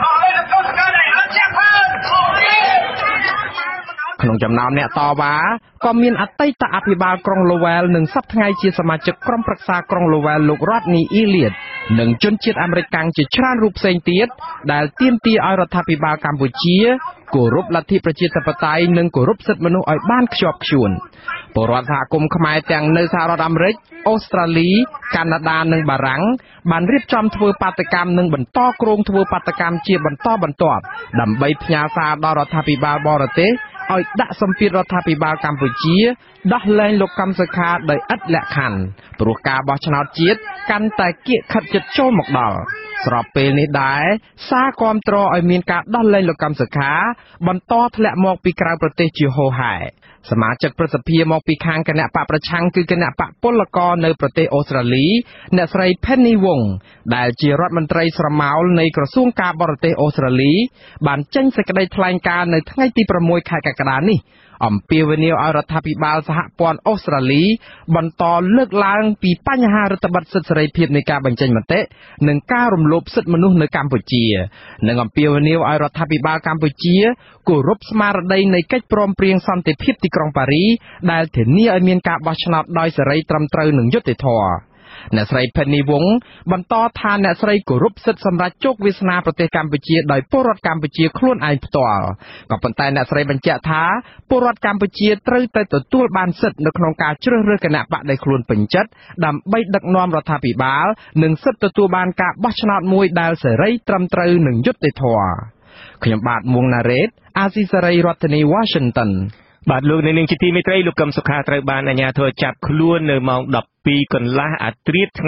ក្នុងចំណោមអ្នកតវ៉ាក៏មានអតីតអភិបាលក្រុង Lowell និងសប្តាហ៍ថ្ងៃជាសមាជិកក្រុមប្រឹក្សាក្រុង Lowell លោក Rodney Elliott និងជនជាតិអាមេរិកកាំងជាច្រើនរូបផ្សេងទៀតដែលទាមទារឲ្យរដ្ឋាភិបាលកម្ពុជាគោរពលទ្ធិប្រជាធិបតេយ្យនិងគោរពសិទ្ធិមនុស្សឲ្យបានខ្ជាប់ខ្ជួនពលរដ្ឋសហគមន៍ខ្មែរទាំងនៅសហរដ្ឋអាមេរិកអូស្ត្រាលីកាណាដានិងបារាំងបានរៀបចំធ្វើបាតកម្មនិងបន្តគ្រោងធ្វើបាតកម្មជាបន្តបន្ទាប់ដើម្បីផ្ញើសារដល់រដ្ឋាភិបាលបរទេសឲ្យដាក់សម្ពាធរដ្ឋាភិបាលកម្ពុជាដោះលែងលោកកឹមសុខាដោយឥតលក្ខខណ្ឌព្រោះការបោះឆ្នោតជាតិកាន់តែគៀកខិតជិតចូលមកដល់ស្របពេលនេះដែរសារគាំទ្រឲ្យមានការដោះលែងលោកកឹមសុខាបន្តធ្លាក់មកពីក្រៅប្រទេសជាហូរហែសមាជិកប្រសិទ្ធិមកពីខាងគណៈបកប្រឆាំងគឺគណៈបកពលករនៅប្រទេសអូស្ត្រាលីអ្នកស្រី Penny Wong ដែលជារដ្ឋមន្ត្រីស្រមោលនៃក្រសួងការបរទេសអូស្ត្រាលីបានចេញសេចក្តីថ្លែងការណ៍នៅថ្ងៃទីប្រាំមួយខែកក្កដានេះអំពាវនាវឲ្យរដ្ឋាភិបាលសហព័ន្ធអូស្ត្រាលីបន្តលើកឡើងពីបញ្ហារដ្ឋបတ်សិទ្ធិសេរីភាពនៃការបញ្ចេញមតិនិងការរំលោភសិទ្ធិមនុស្សនៅកម្ពុជានិងអំពាវនាវឲ្យរដ្ឋាភិបាលកម្ពុជាគោរពស្មារតីនៃកិច្ចព្រមព្រៀងសន្តិភាពទីក្រុងប៉ារីដែលធានាឲ្យមានការបោះឆ្នោតដោយសេរីត្រឹមត្រូវនិងយុត្តិធម៌អ្នកស្រី Penny Wong បន្តថាអ្នកស្រីគោរពសិទ្ធិសម្រាប់ជោគវាសនាប្រទេសកម្ពុជាដោយពលរដ្ឋកម្ពុជាខ្លួនឯងផ្ទាល់ក៏ប៉ុន្តែអ្នកស្រីបញ្ជាក់ថាពលរដ្ឋកម្ពុជាត្រូវតែទទួលបានសិទ្ធិនៅក្នុងការជ្រើសរើសគណៈបកដែលខ្លួនពេញចិត្តដើម្បីដឹកនាំរដ្ឋាភិបាលនិងសិទ្ធិទទួលបានការបោះឆ្នោតមួយដែលសេរីត្រឹមត្រូវនិងយុត្តិធម៌ខ្ញុំបាទមួងណារ៉េតអាស៊ីសេរីរដ្ឋធានី Washington បាទលោកនាងជាទីមេត្រីលោកកឹមសុខាត្រូវបានអាជ្ញាធរចាប់ខ្លួននៅម៉ោងដប់ពីរកន្លះអាត្រាថ្ងៃអា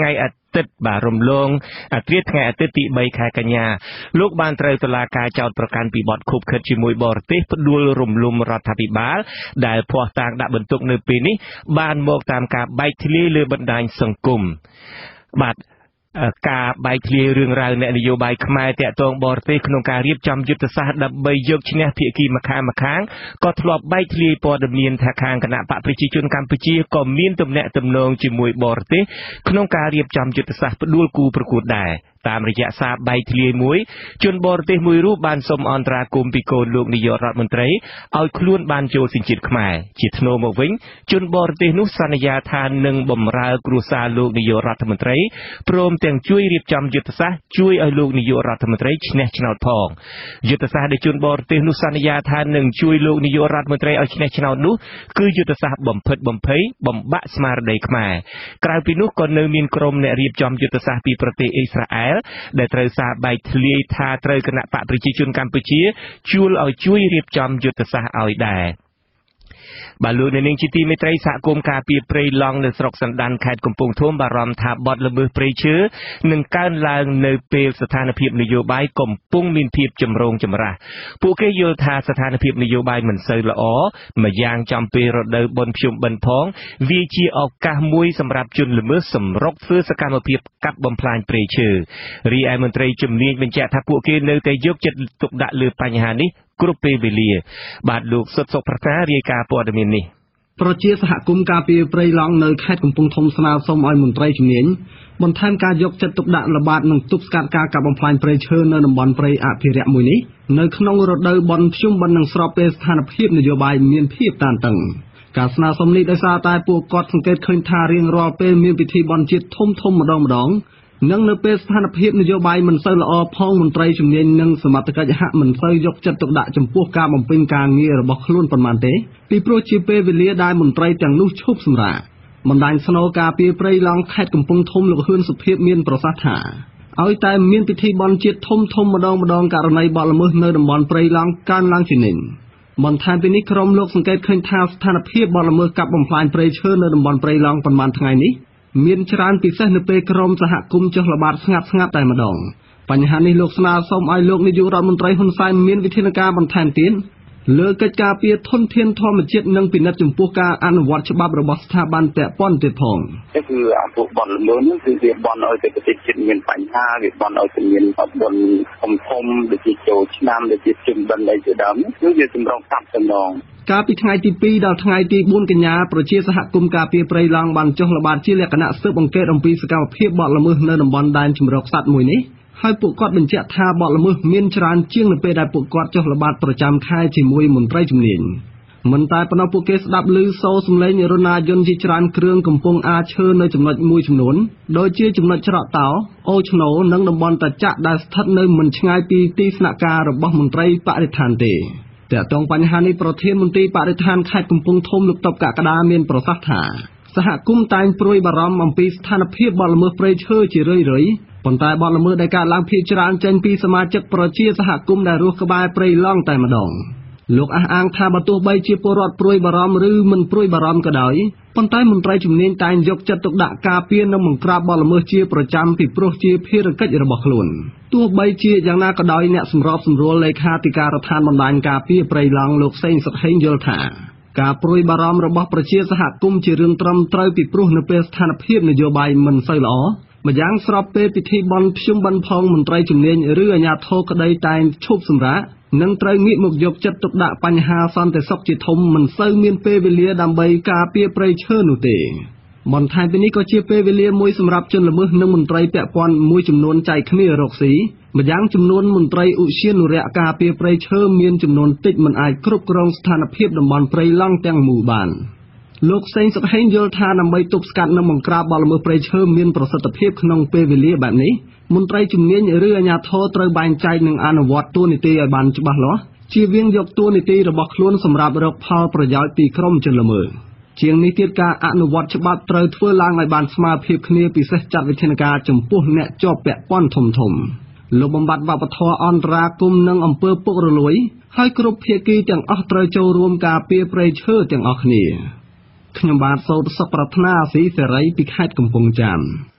ទិត្យបាទរំលងអាត្រាថ្ងៃអាទិត្យទីបីខែកញ្ញាលោកបានត្រូវតុលាការចោទប្រកាន់ពីបទខូបខិតជាមួយបរទេសផ្ដួលរំលំរដ្ឋាភិបាលដែលភ័ស្តុតាងដាក់បន្ទុកនៅពេលនេះបានមកតាមការបែកធ្លាយលើបណ្ដាញសង្គមបាទការបែកធ្លាយរឿងរ៉ាវអ្នកនយោបាយខ្មែរតាក់ទងបរទេសក្នុងការរៀបចំយុទ្ធសាស្ត្រដើម្បីយកឈ្នះភាគីម្ខាងម្ខាងក៏ធ្លាប់បែកធ្លាយព័ត៌មានថាខាងគណៈបកប្រជាជនកម្ពុជាក៏មានទំនាក់ទំនងជាមួយបរទេសក្នុងការរៀបចំយុទ្ធសាស្ត្រផ្ដួលគូប្រកួតដែរតាមរយៈសារបែកធ្លាយមួយជនបរទេសមួយរូបបានសុំអន្តរាគមន៍ពីកូនលោកនាយករដ្ឋមន្ត្រីឲ្យខ្លួនបានចូលសញ្ជាតិខ្មែរជាថ្នូរមកវិញជនបរទេសនោះសន្យាថានឹងបម្រើគ្រួសារលោកនាយករដ្ឋមន្ត្រីព្រមទាំងជួយរៀបចំយុទ្ធសាស្ត្រជួយឲ្យលោកនាយករដ្ឋមន្ត្រីឈ្នះឆ្នោតផងយុទ្ធសាស្ត្រដែលជនបរទេសនោះសន្យាថានឹងជួយលោកនាយករដ្ឋមន្ត្រីឲ្យឈ្នះឆ្នោតនោះគឺយុទ្ធសាស្ត្របំផិតបំភ័យបំបាក់ស្មារតីខ្មែរក្រៅពីនោះក៏នៅមានក្រុមអ្នករៀបចំយុទ្ធសាស្ត្រពីប្រទេសអ៊ីស្រាអែលដែលត្រូវសារបែកធ្លាយថាត្រូវគណៈបកប្រជាជនកម្ពុជាជួលឲ្យជួយរៀបចំយុទ្ធសាស្ត្រឲ្យដែរបាទលោកនាងជាទីមេត្រីសហគមន៍ការពារព្រៃឡង់នៅស្រុកសណ្ដានខេត្តកំពង់ធំបារម្ភថាបទល្មើសព្រៃឈើនឹងកើនឡើងនៅពេលស្ថានភាពនយោបាយកំពុងមានភាពចម្រូងចម្រាសពួកគេយល់ថាស្ថានភាពនយោបាយមិនសូវល្អម្យ៉ាងចំពេលរដូវបុណ្យភ្ជុំបិណ្ឌផងវាជាឱកាសមួយសម្រាប់ជនល្មើសសម្រុកធ្វើសកម្មភាពកាប់បំផ្លាញព្រៃឈើរីឯមន្ត្រីជំនាញបញ្ជាក់ថាពួកគេនៅតែយកចិត្តទុកដាក់លើបញ្ហានេះគ្រប់ពេលវេលាបាទលោកសុតសុខប្រការាយការណ៍ព័ត៌មាននេះប្រជាសហគមន៍ការពារព្រៃឡង់នៅខេត្តកំពង់ធំស្នើសុំឲ្យមន្ត្រីជំនាញបន្ថែមការយកចិត្តទុកដាក់ល្បាតនិងទប់ស្កាត់ការកាប់បំផ្លាញព្រៃឈើនៅតំបន់ព្រៃអភិរក្សមួយនេះនៅក្នុងរដូវបុណ្យភ្ជុំបិណ្ឌនឹងស្របពេលស្ថានភាពនយោបាយមានភាពតានតឹងការស្នើសុំនេះដោយសារតែពួកគាត់សង្កេតឃើញថារៀងរាល់ពេលមានពិធីបុណ្យជាតិធំធំម្ដងម្ដងនិងនៅពេលស្ថានភាពនយោបាយមិនសូវល្អផងមន្ត្រីជំនាញនិងសមត្ថកិច្ចហាក់មិនសូវយកចិត្តទុកដាក់ចំពោះការបំពេញការងាររបស់ខ្លួនប៉ុន្មានទេពីព្រោះជាពេលវេលាដែលមន្ត្រីទាំងនោះឈប់សម្រាកបណ្ដាញស្នូការពារព្រៃឡង់ខេត្តកំពង់ធំលោកហ៊ឿនសុភីមានប្រសាសន៍ថាឲ្យតែមានពិធីបុណ្យជាតិធំធំម្ដងម្ដងករណីបទល្មើសនៅតំបន់ព្រៃឡង់កើនឡើងជានិច្ចបន្ថែមពីនេះក្រុមលោកសង្កេតឃើញថាស្ថានភាពបទល្មើសកាប់បំផ្លាញព្រៃឈើនៅតំបន់ព្រៃឡង់ប៉ុន្មានថ្ងៃនេះមានច្រើនពិសេសនៅពេលក្រុមសហគមន៍ចុះល្បាតស្ងាត់ស្ងាត់តែម្ដងបញ្ហានេះលោកស្នើសុំឲ្យលោកនាយករដ្ឋមន្ត្រីហ៊ុនសែនមានវិធានការបន្ថែមទៀតលើកិច្ចការពារធនធានធម្មជាតិនិងពិនិត្យចំពោះការអនុវត្តច្បាប់របស់ស្ថាប័នពាក់ព័ន្ធទៀតផងគឺអាពួកបនល្មើសនេះគឺវាបនឲ្យតែប្រទេសជាតិមានបញ្ហាវាបនឲ្យតែមានបនធំធំដូចជាចូលឆ្នាំដូចជាជំបិណ្ឌអីជាដើមគឺវាចម្រុងកាប់តំណងកាលពីថ្ងៃទីពីរដល់ថ្ងៃទីបួនកញ្ញាប្រជាសហគមន៍ការពារព្រៃឡង់បានចុះល្បាតជាលក្ខណៈស៊ើបអង្កេតអំពីសកម្មភាពបទល្មើសនៅតំបន់ដែនជម្រកសត្វមួយនេះហើយពួកគាត់បញ្ជាក់ថាបទល្មើសមានច្រើនជាងនៅពេលដែលពួកគាត់ចុះល្បាតប្រចាំខែជាមួយមន្ត្រីជំនាញមិនតែប៉ុណ្ណោះពួកគេស្ដាប់ឮសូរសំឡេងរណាយន្តជាច្រើនគ្រឿងកំពុងអាឈើនៅចំណុចមួយចំនួនដូចជាចំណុចច្រកតោអូឆ្នូនិងតំបន់តាចាក់ដែលស្ថិតនៅមិនឆ្ងាយពីទីស្នាក់ការរបស់មន្ត្រីបរិស្ថានទេតែតងបញ្ហានេះប្រធានមន្ត្រីបរិស្ថានខេត្តកំពង់ធំលោកតបកក្កដាមានប្រសាសន៍ថាសហគមន៍តែងព្រួយបារម្ភអំពីស្ថានភាពបទល្មើសព្រៃឈើជារឿយៗប៉ុន្តែបទល្មើសដែលកើតឡើងភាគច្រើនចេញពីសមាជិកប្រជាសហគមន៍ដែលរស់ក្បែរព្រៃឡង់តែម្ដងលោកអះអាងថាបើទោះបីជាពលរដ្ឋព្រួយបារម្ភឬមិនព្រួយបារម្ភក៏ដោយប៉ុន្តែមន្ត្រីជំនាញតែងយកចិត្តទុកដាក់ការពារនិងបង្ក្រាបបទល្មើសជាប្រចាំពីព្រោះជាភារកិច្ចរបស់ខ្លួនទោះបីជាយ៉ាងណាក៏ដោយអ្នកសម្របសម្រួលលេខាធិការដ្ឋានបណ្ដាញការពារព្រៃឡង់លោកសេងសុខហេងយល់ថាការព្រួយបារម្ភរបស់ប្រជាសហគមន៍ជារឿងត្រឹមត្រូវពីព្រោះនៅពេលស្ថានភាពនយោបាយមិនសូវល្អម្យ៉ាងស្របពេលពិធីបុណ្យភ្ជុំបិណ្ឌផងមន្ត្រីជំនាញឬអាជ្ញាធរក្តីតែងឈប់សម្រាកនិងត្រូវងាកមកយកចិត្តទុកដាក់បញ្ហាសន្តិសុខជាធំមិនសូវមានពេលវេលាដើម្បីការពារព្រៃឈើនោះទេបន្ថែមពីនេះក៏ជាពេលវេលាមួយសម្រាប់ជនល្មើសនិងមន្ត្រីពាក់ព័ន្ធមួយចំនួនចែកគ្នារកស៊ីម្យ៉ាងចំនួនមន្ត្រីឧទ្យានុរក្សការពារព្រៃឈើមានចំនួនតិចមិនអាចគ្រប់គ្រងស្ថានភាពតំបន់ព្រៃឡង់ទាំងមូលបានលោកសេងសុខហេងយល់ថាដើម្បីទប់ស្កាត់និងបង្ក្រាបបទល្មើសព្រៃឈើមានប្រសិទ្ធភាពក្នុងពេលវេលាបែបនេះមន្ត្រីជំនាញឬអាជ្ញាធរត្រូវបែងចែកនិងអនុវត្តតួនាទីឲ្យបានច្បាស់លាស់ជៀសវាងយកតួនាទីរបស់ខ្លួនសម្រាប់រកផលប្រយោជន៍ពីក្រុមជនល្មើសជាងនេះទៀតការអនុវត្តច្បាប់ត្រូវធ្វើឡើងឲ្យបានស្មើភាពគ្នាពិសេសចាត់វិធានការចំពោះអ្នកជាប់ពាក់ព័ន្ធធំធំលោកបំបត្តិវប្បធម៌អន្តរាគមន៍និងអំពើពុករលួយហើយគ្រប់ភាគីទាំងអស់ត្រូវចូលរួមការពារព្រៃឈើទាំងអស់គ្នាខ្ញុំបាទសូត្រសុខប្រាថ្នាអាស៊ីសេរីពីខេត្តកំពង់ចាម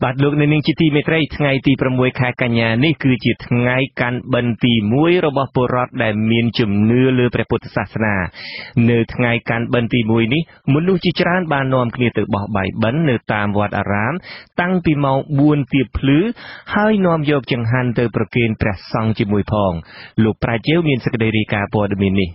បាទលោកនៅនាងជាទីមេត្រីថ្ងៃទីប្រាំមួយខែកញ្ញានេះគឺជាថ្ងៃកាន់បិណ្ឌទីមួយរបស់ពលរដ្ឋដែលមានជំនឿលើព្រះពុទ្ធសាសនានៅថ្ងៃកាន់បិណ្ឌទីមួយនេះមនុស្សជាច្រើនបាននាំគ្នាទៅបោះបាយបិណ្ឌនៅតាមវត្តអារាមតាំងពីម៉ោងបួនទៀបភ្លឺហើយនាំយកចង្ហាន់ទៅប្រគេនព្រះសង្ឃជាមួយផងលោកប្រាជ្ញាមានសេចក្តីរាយការណ៍ព័ត៌មាននេះ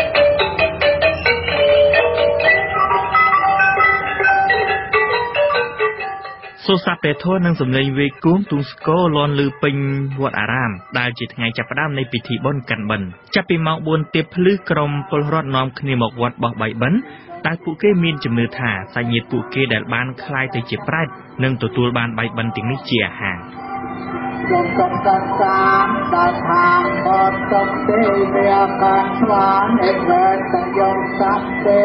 សូសាពេធនិងសម្លេងវេគួងទូងស្គរលាន់ឮពេញវត្តអារាមដែលជាថ្ងៃចាប់ផ្ដើមនៃពិធីបុណ្យកាន់បិណ្ឌចាប់ពីម៉ោងបួនទៀបភ្លឺក្រុមពលរដ្ឋនាំគ្នាមកវត្តបោះបាយបិណ្ឌដែលពួកគេមានជំនឿថាសាច់ញាតិពួកគេដែលបានคล้ายទៅជាប្រេតនឹងទទួលបានបាយបិណ្ឌទាំងនេះជាអាហារលោកសុខសាមដល់ខាងបតសុខទេវាកានស្វានអេវេតយងស័ព្ទទេ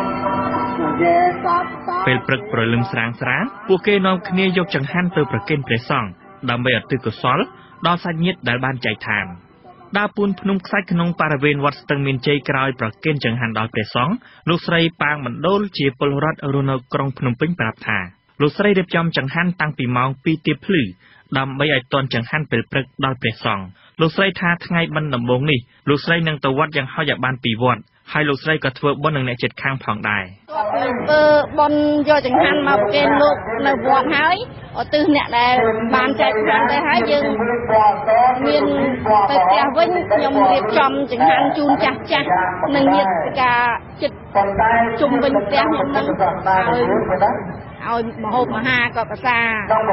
ពេលព្រឹកព្រលឹមស្រាងស្រាងពួកគេនាំគ្នាយកចង្ហាន់ទៅប្រគេនព្រះសង្ឃដើម្បីឧទ្ទិសកុសលដល់សាច់ញាតិដែលបានចែកឋានដើរពួនភ្នំខ្សាច់ក្នុងបរិវេណវត្តស្ទឹងមានជ័យក្រោយប្រគេនចង្ហាន់ដល់ព្រះសង្ឃលោកស្រីប៉ាងមណ្ឌលជាពលរដ្ឋរស់នៅក្រុងភ្នំពេញប្រាប់ថាលោកស្រីរៀបចំចង្ហាន់តាំងពីម៉ោងពីរទៀបភ្លឺដើម្បីឲ្យទាន់ចង្ហាន់ពេលព្រឹកដល់ព្រះសង្ឃលោកស្រីថាថ្ងៃបិណ្ឌដំបូងនេះលោកស្រីនឹងទៅវត្តយ៉ាងហោចឲ្យបានពីរវត្តហើយលោកស្រីក៏ធ្វើបុណ្យនឹងអ្នកជិតខាងផងដែរធ្វើបុណ្យយកចង្ហាន់មកប្រគេនលោកនៅវត្តហើយឧទ្ទិសអ្នកដែលបានចែកឋានទៅហើយយើងមានទៅផ្ទះវិញខ្ញុំរៀបចំចង្ហាន់ជូនចាស់ចាស់និងញាតិការចិត្តជុំវិញផ្ទះខ្ញុំនឹងឲ្យឲ្យមហូបអាហារក៏ប្រសា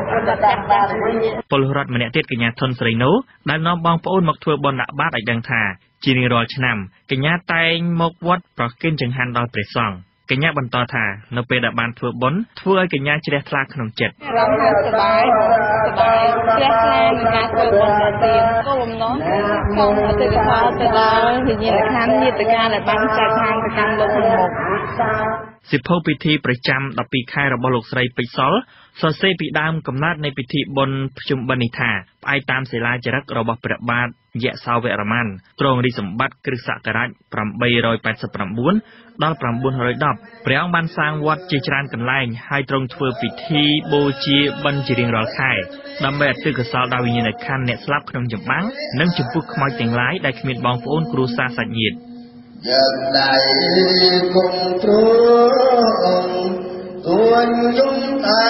ពលរដ្ឋម្នាក់ទៀតកញ្ញាធុនស្រីណូដែលនាំបងប្អូនមកធ្វើបុណ្យដាក់បាតឲ្យដឹងថាជារៀងរាល់ឆ្នាំកញ្ញាតែងមកវត្តប្រគេនចង្ហាន់ដល់ព្រះសង្ឃកញ្ញាបន្តថានៅពេលដែលបានធ្វើបុណ្យធ្វើឲ្យកញ្ញាជ្រះថ្លាក្នុងចិត្តអារម្មណ៍ថាសប្បាយសប្បាយជ្រះថ្លានឹងការធ្វើបុណ្យដល់ទៀតគោលបំណងសូមឧទ្ទិសកុសលទៅដល់វិញ្ញាណក្ខន្ធញាតិការដែលបានចែកឋានទៅកាន់លោកខាងមុខសិភៅពិធីប្រចាំដប់ពីរខែរបស់លោកស្រីពេជ្រសល់សរសេរពីដើមកំណើតនៃពិធីបុណ្យភ្ជុំបិណ្ឌនេះថាផ្អែកតាមសិលាចារឹករបស់ព្រះបាទយសោវរ្ម័នទ្រង់រាជសម្បត្តិគ្រិស្តសករាជប្រាំបីរយប៉ែតសិបប្រាំបួនដល់ប្រាំបួនរយដប់ព្រះអង្គបានសាងវត្តជាច្រើនកន្លែងហើយទ្រង់ធ្វើពិធីបូជាបិណ្ឌជារៀងរាល់ខែដើម្បីឧទ្ទិសកុសលដល់វិញ្ញាណក្ខន្ធអ្នកស្លាប់ក្នុងចម្បាំងនិងចំពោះខ្មោចទាំងឡាយដែលគ្មានបងប្អូនគ្រួសារសាច់ញាតិយើងដៃគង់ទ្រង់ទួនយំតា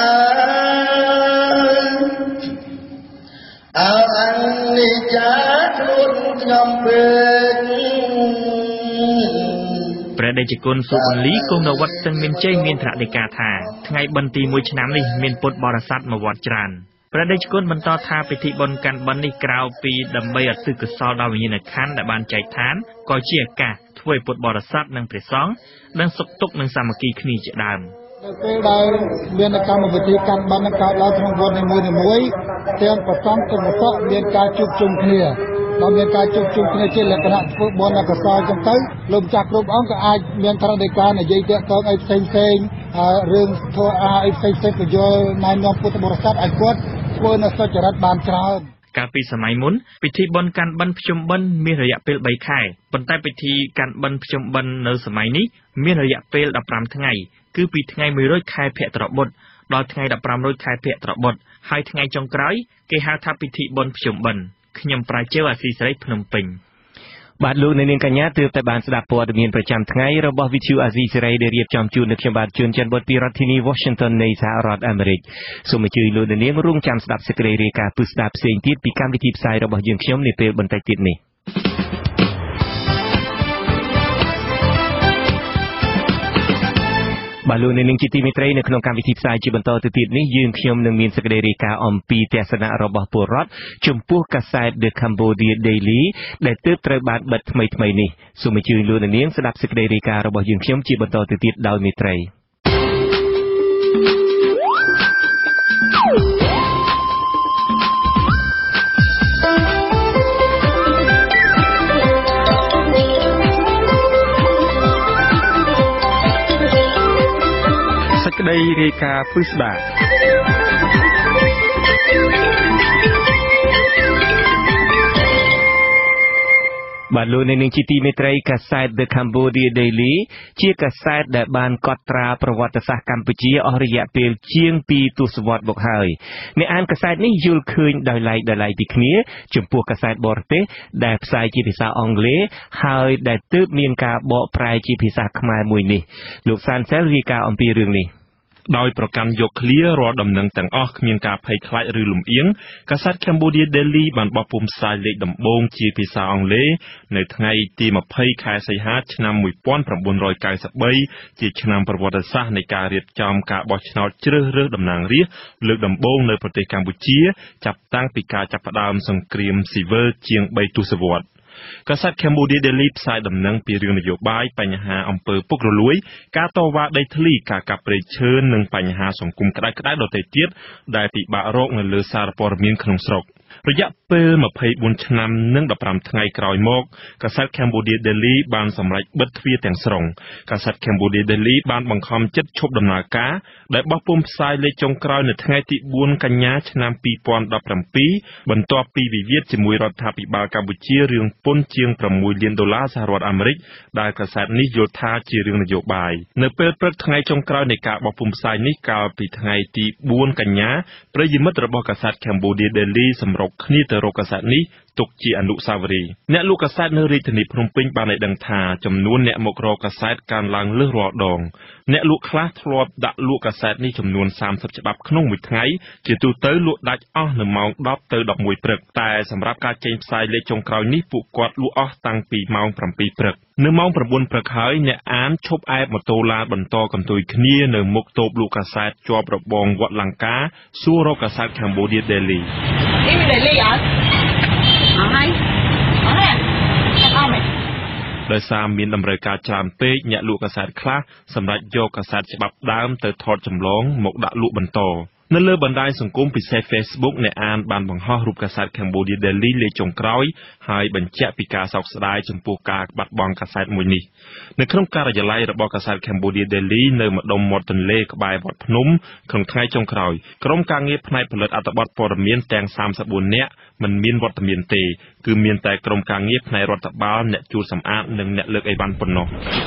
អើអនិច្ចាខ្លួនខ្ញុំពេកព្រះដេចគុណសុពលីគង់នៅវត្តស្ទឹងមានជ័យមានត្រាដីកាថាថ្ងៃបិណ្ឌទីមួយឆ្នាំនេះមានពុទ្ធបរិស័ទមកវត្តច្រើនព្រះដេចគុណបន្តថាពិធីបុណ្យកាន់បិណ្ឌនេះក្រៅពីដើម្បីឧទ្ទិសកុសលដល់វិញ្ញាណក្ខន្ធដែលបានចែកឋានក៏ជាឱកាសធ្វើឲ្យពុទ្ធបរិស័ទនិងព្រះសង្ឃនឹងសុខទុក្ខនិងសាមគ្គីគ្នាជាដើមនៅពេលដែលមានកម្មវិធីកាន់បិណ្ឌកើតឡើងក្នុងវត្តនីមួយៗទាំងប្រសងទាំងប្រសក់មានការជួបជុំគ្នាដល់មានការជួបជុំគ្នាជាលក្ខណៈធ្វើបុណ្យកុសលចឹងទៅលោកម្ចាស់គ្រប់អង្គក៏អាចមានត្រដីការនិយាយតាក់ទងអីផ្សេងផ្សេងរឿងធ្វើអាអីផ្សេងផ្សេងបញ្យល់ណែនាំពុទ្ធបរិស័ទឲ្យគាត់ធ្វើនៅសុចរិតបានច្រើនកាលពីសម័យមុនពិធីបុណ្យកាន់បិណ្ឌភ្ជុំបិណ្ឌមានរយៈពេលបីខែប៉ុន្តែពិធីកាន់បិណ្ឌភ្ជុំបិណ្ឌនៅសម័យនេះមានរយៈពេលដប់ប្រាំថ្ងៃគឺពីថ្ងៃមួយរោចខែភទ្របទដល់ថ្ងៃដប់ប្រាំរោចខែភទ្របទហើយថ្ងៃចុងក្រោយគេហៅថាពិធីបុណ្យភ្ជុំបិណ្ឌខ្ញុំប្រាជ្ញាអាស៊ីសេរីភ្នំពេញបាទលោកអ្នកនាងកញ្ញាទើបតែបានស្ដាប់ព័ត៌មានប្រចាំថ្ងៃរបស់ Vithu Azizi Serai ដែលរៀបចំជូននៅខ្ញុំបាទជួនច័ន្ទបុត្រពីរដ្ឋធានី Washington នៃសហរដ្ឋអាមេរិកសូមអញ្ជើញលោកអ្នកនាងរងចាំស្ដាប់សេចក្តីរាយការណ៍ពិស្ដារផ្សេងទៀតពីកម្មវិធីផ្សាយរបស់យើងខ្ញុំនាពេលបន្តិចទៀតនេះបាទលោកអ្នកនាងជាទីមេត្រីនៅក្នុងកម្មវិធីផ្សាយជាបន្តទៅទៀតនេះយើងខ្ញុំនឹងមានសេចក្តីរាយការណ៍អំពីទស្សនៈរបស់ពលរដ្ឋចំពោះកាសែត The Cambodia Daily ដែលទើបត្រូវបានបិទថ្មីៗនេះសូមអញ្ជើញលោកអ្នកនាងស្ដាប់សេចក្តីរាយការណ៍របស់យើងខ្ញុំជាបន្តទៅទៀតដោយមេត្រីសេចក្តីរាយការណ៍ពិស្ដារបាទលោកនៅនឹងជាទីមេត្រីកាសែត The Cambodia Daily ជាកាសែតដែលបានកត់ត្រាប្រវត្តិសាស្ត្រកម្ពុជាអស់រយៈពេលជាងពីរទសវត្សរ៍មកហើយអ្នកអានកាសែតនេះយល់ឃើញដោយឡែកដោយឡែកពីគ្នាចំពោះកាសែតបរទេសដែលផ្សាយជាភាសាអង់គ្លេសហើយដែលទើបមានការបកប្រែជាភាសាខ្មែរមួយនេះលោកសានសែលរាយការណ៍អំពីរឿងនេះដោយប្រកាន់យកឃ្លារាល់ដំណឹងទាំងអស់គ្មានការភ័យខ្លាចឬលំអៀងកាសែត Cambodia Daily បានបោះពុម្ពផ្សាយលេខដំបូងជាភាសាអង់គ្លេសនៅថ្ងៃទីម្ភៃខែសីហាឆ្នាំmột nghìn chín trăm chín mươi baជាឆ្នាំប្រវត្តិសាស្ត្រនៃការរៀបចំការបោះឆ្នោតជ្រើសរើសតំណាងរាស្ត្រលើកដំបូងនៅប្រទេសកម្ពុជាចាប់តាំងពីការចាប់ផ្ដើមសង្គ្រាមស៊ីវិលជាងបីទសវត្សរ៍កាសែត Cambodia Daily ផ្សាយដំណឹងពីរឿងនយោបាយបញ្ហាអំពើពុករលួយការតវ៉ាដីធ្លីការកាប់ព្រៃឈើនិងបញ្ហាសង្គមក្តៅក្តៅដទៃទៀតដែលពិបាករកនៅលើសារព័ត៌មានក្នុងស្រុករយៈពេលម្ភៃបួនឆ្នាំនិងដប់ប្រាំថ្ងៃក្រោយមកកាសែត Cambodia Daily បានសម្រេចបិទទ្វារទាំងស្រុងកាសែត Cambodia Daily បានបង្ខំចិត្តឈប់ដំណើរការដែលបោះពុម្ពផ្សាយលេខចុងក្រោយនៅថ្ងៃទីបួនកញ្ញាឆ្នាំពីរពាន់ដប់ប្រាំពីរបន្ទាប់ពីវិវាទជាមួយរដ្ឋាភិបាលកម្ពុជារឿងពន្ធជាងប្រាំមួយលានដុល្លារសហរដ្ឋអាមេរិកដែលកាសែតនេះយល់ថាជារឿងនយោបាយនៅពេលព្រឹកថ្ងៃចុងក្រោយនៃការបោះពុម្ពផ្សាយនេះកាលពីថ្ងៃទីបួនកញ្ញាប្រិយមិត្តរបស់កាសែត Cambodia Daily សម្រុកគ្នាទៅរកកាសែតនេះទុកជាអនុស្សាវរីយ៍អ្នកលក់កាសែតនៅរាជធានីភ្នំពេញបានឲ្យដឹងថាចំនួនអ្នកមករកកាសែតកើនឡើងលើសរាល់ដងអ្នកលក់ខ្លះធ្លាប់ដាក់លក់កាសែតនេះចំនួនសាមសិបច្បាប់ក្នុងមួយថ្ងៃជាទូទៅលក់ដាច់អស់នៅម៉ោងដប់ទៅដប់មួយព្រឹកតែសម្រាប់ការចេញផ្សាយលេខចុងក្រោយនេះពួកគាត់លក់អស់តាំងពីម៉ោងប្រាំពីរព្រឹកនៅម៉ោងប្រាំបួនព្រឹកហើយអ្នកអានឈប់អែបម៉ូតូឡានបន្តកន្ទុយគ្នានៅមុខតូបលក់កាសែតជាប់របងវត្តលង្កាសួររកកាសែត Cambodia Daily Daily អត់អស់ហើយអស់ហើយអស់មែនដោយសារមានតម្រូវការច្រើនពេកអ្នកលក់កាសែតខ្លះសម្រាប់យកកាសែតច្បាប់ដើមទៅថតចម្លងមកដាក់លក់បន្តនៅលើបណ្ដាញសង្គមពិសេស Facebook អ្នកអានបានបង្ហោះរូបកាសែត Cambodia Daily លេខចុងក្រោយហើយបញ្ជាក់ពីការសោកស្ដាយចំពោះការបាត់បង់កាសែតមួយនេះនៅក្នុងការិយាល័យរបស់កាសែត Cambodia Daily នៅម្ដុំមាត់ទន្លេក្បែរវត្តភ្នំក្នុងថ្ងៃចុងក្រោយក្រុមការងារផ្នែកផលិតអត្ថបទព័ត៌មានទាំងសាមសិបបួននាក់មិនមានវត្តមានទេគឺមានតែក្រុមការងារផ្នែករដ្ឋបាលអ្នកជួសសម្អាតនិងអ្នកលើកអីវ៉ាន់ប៉ុណ្ណោះ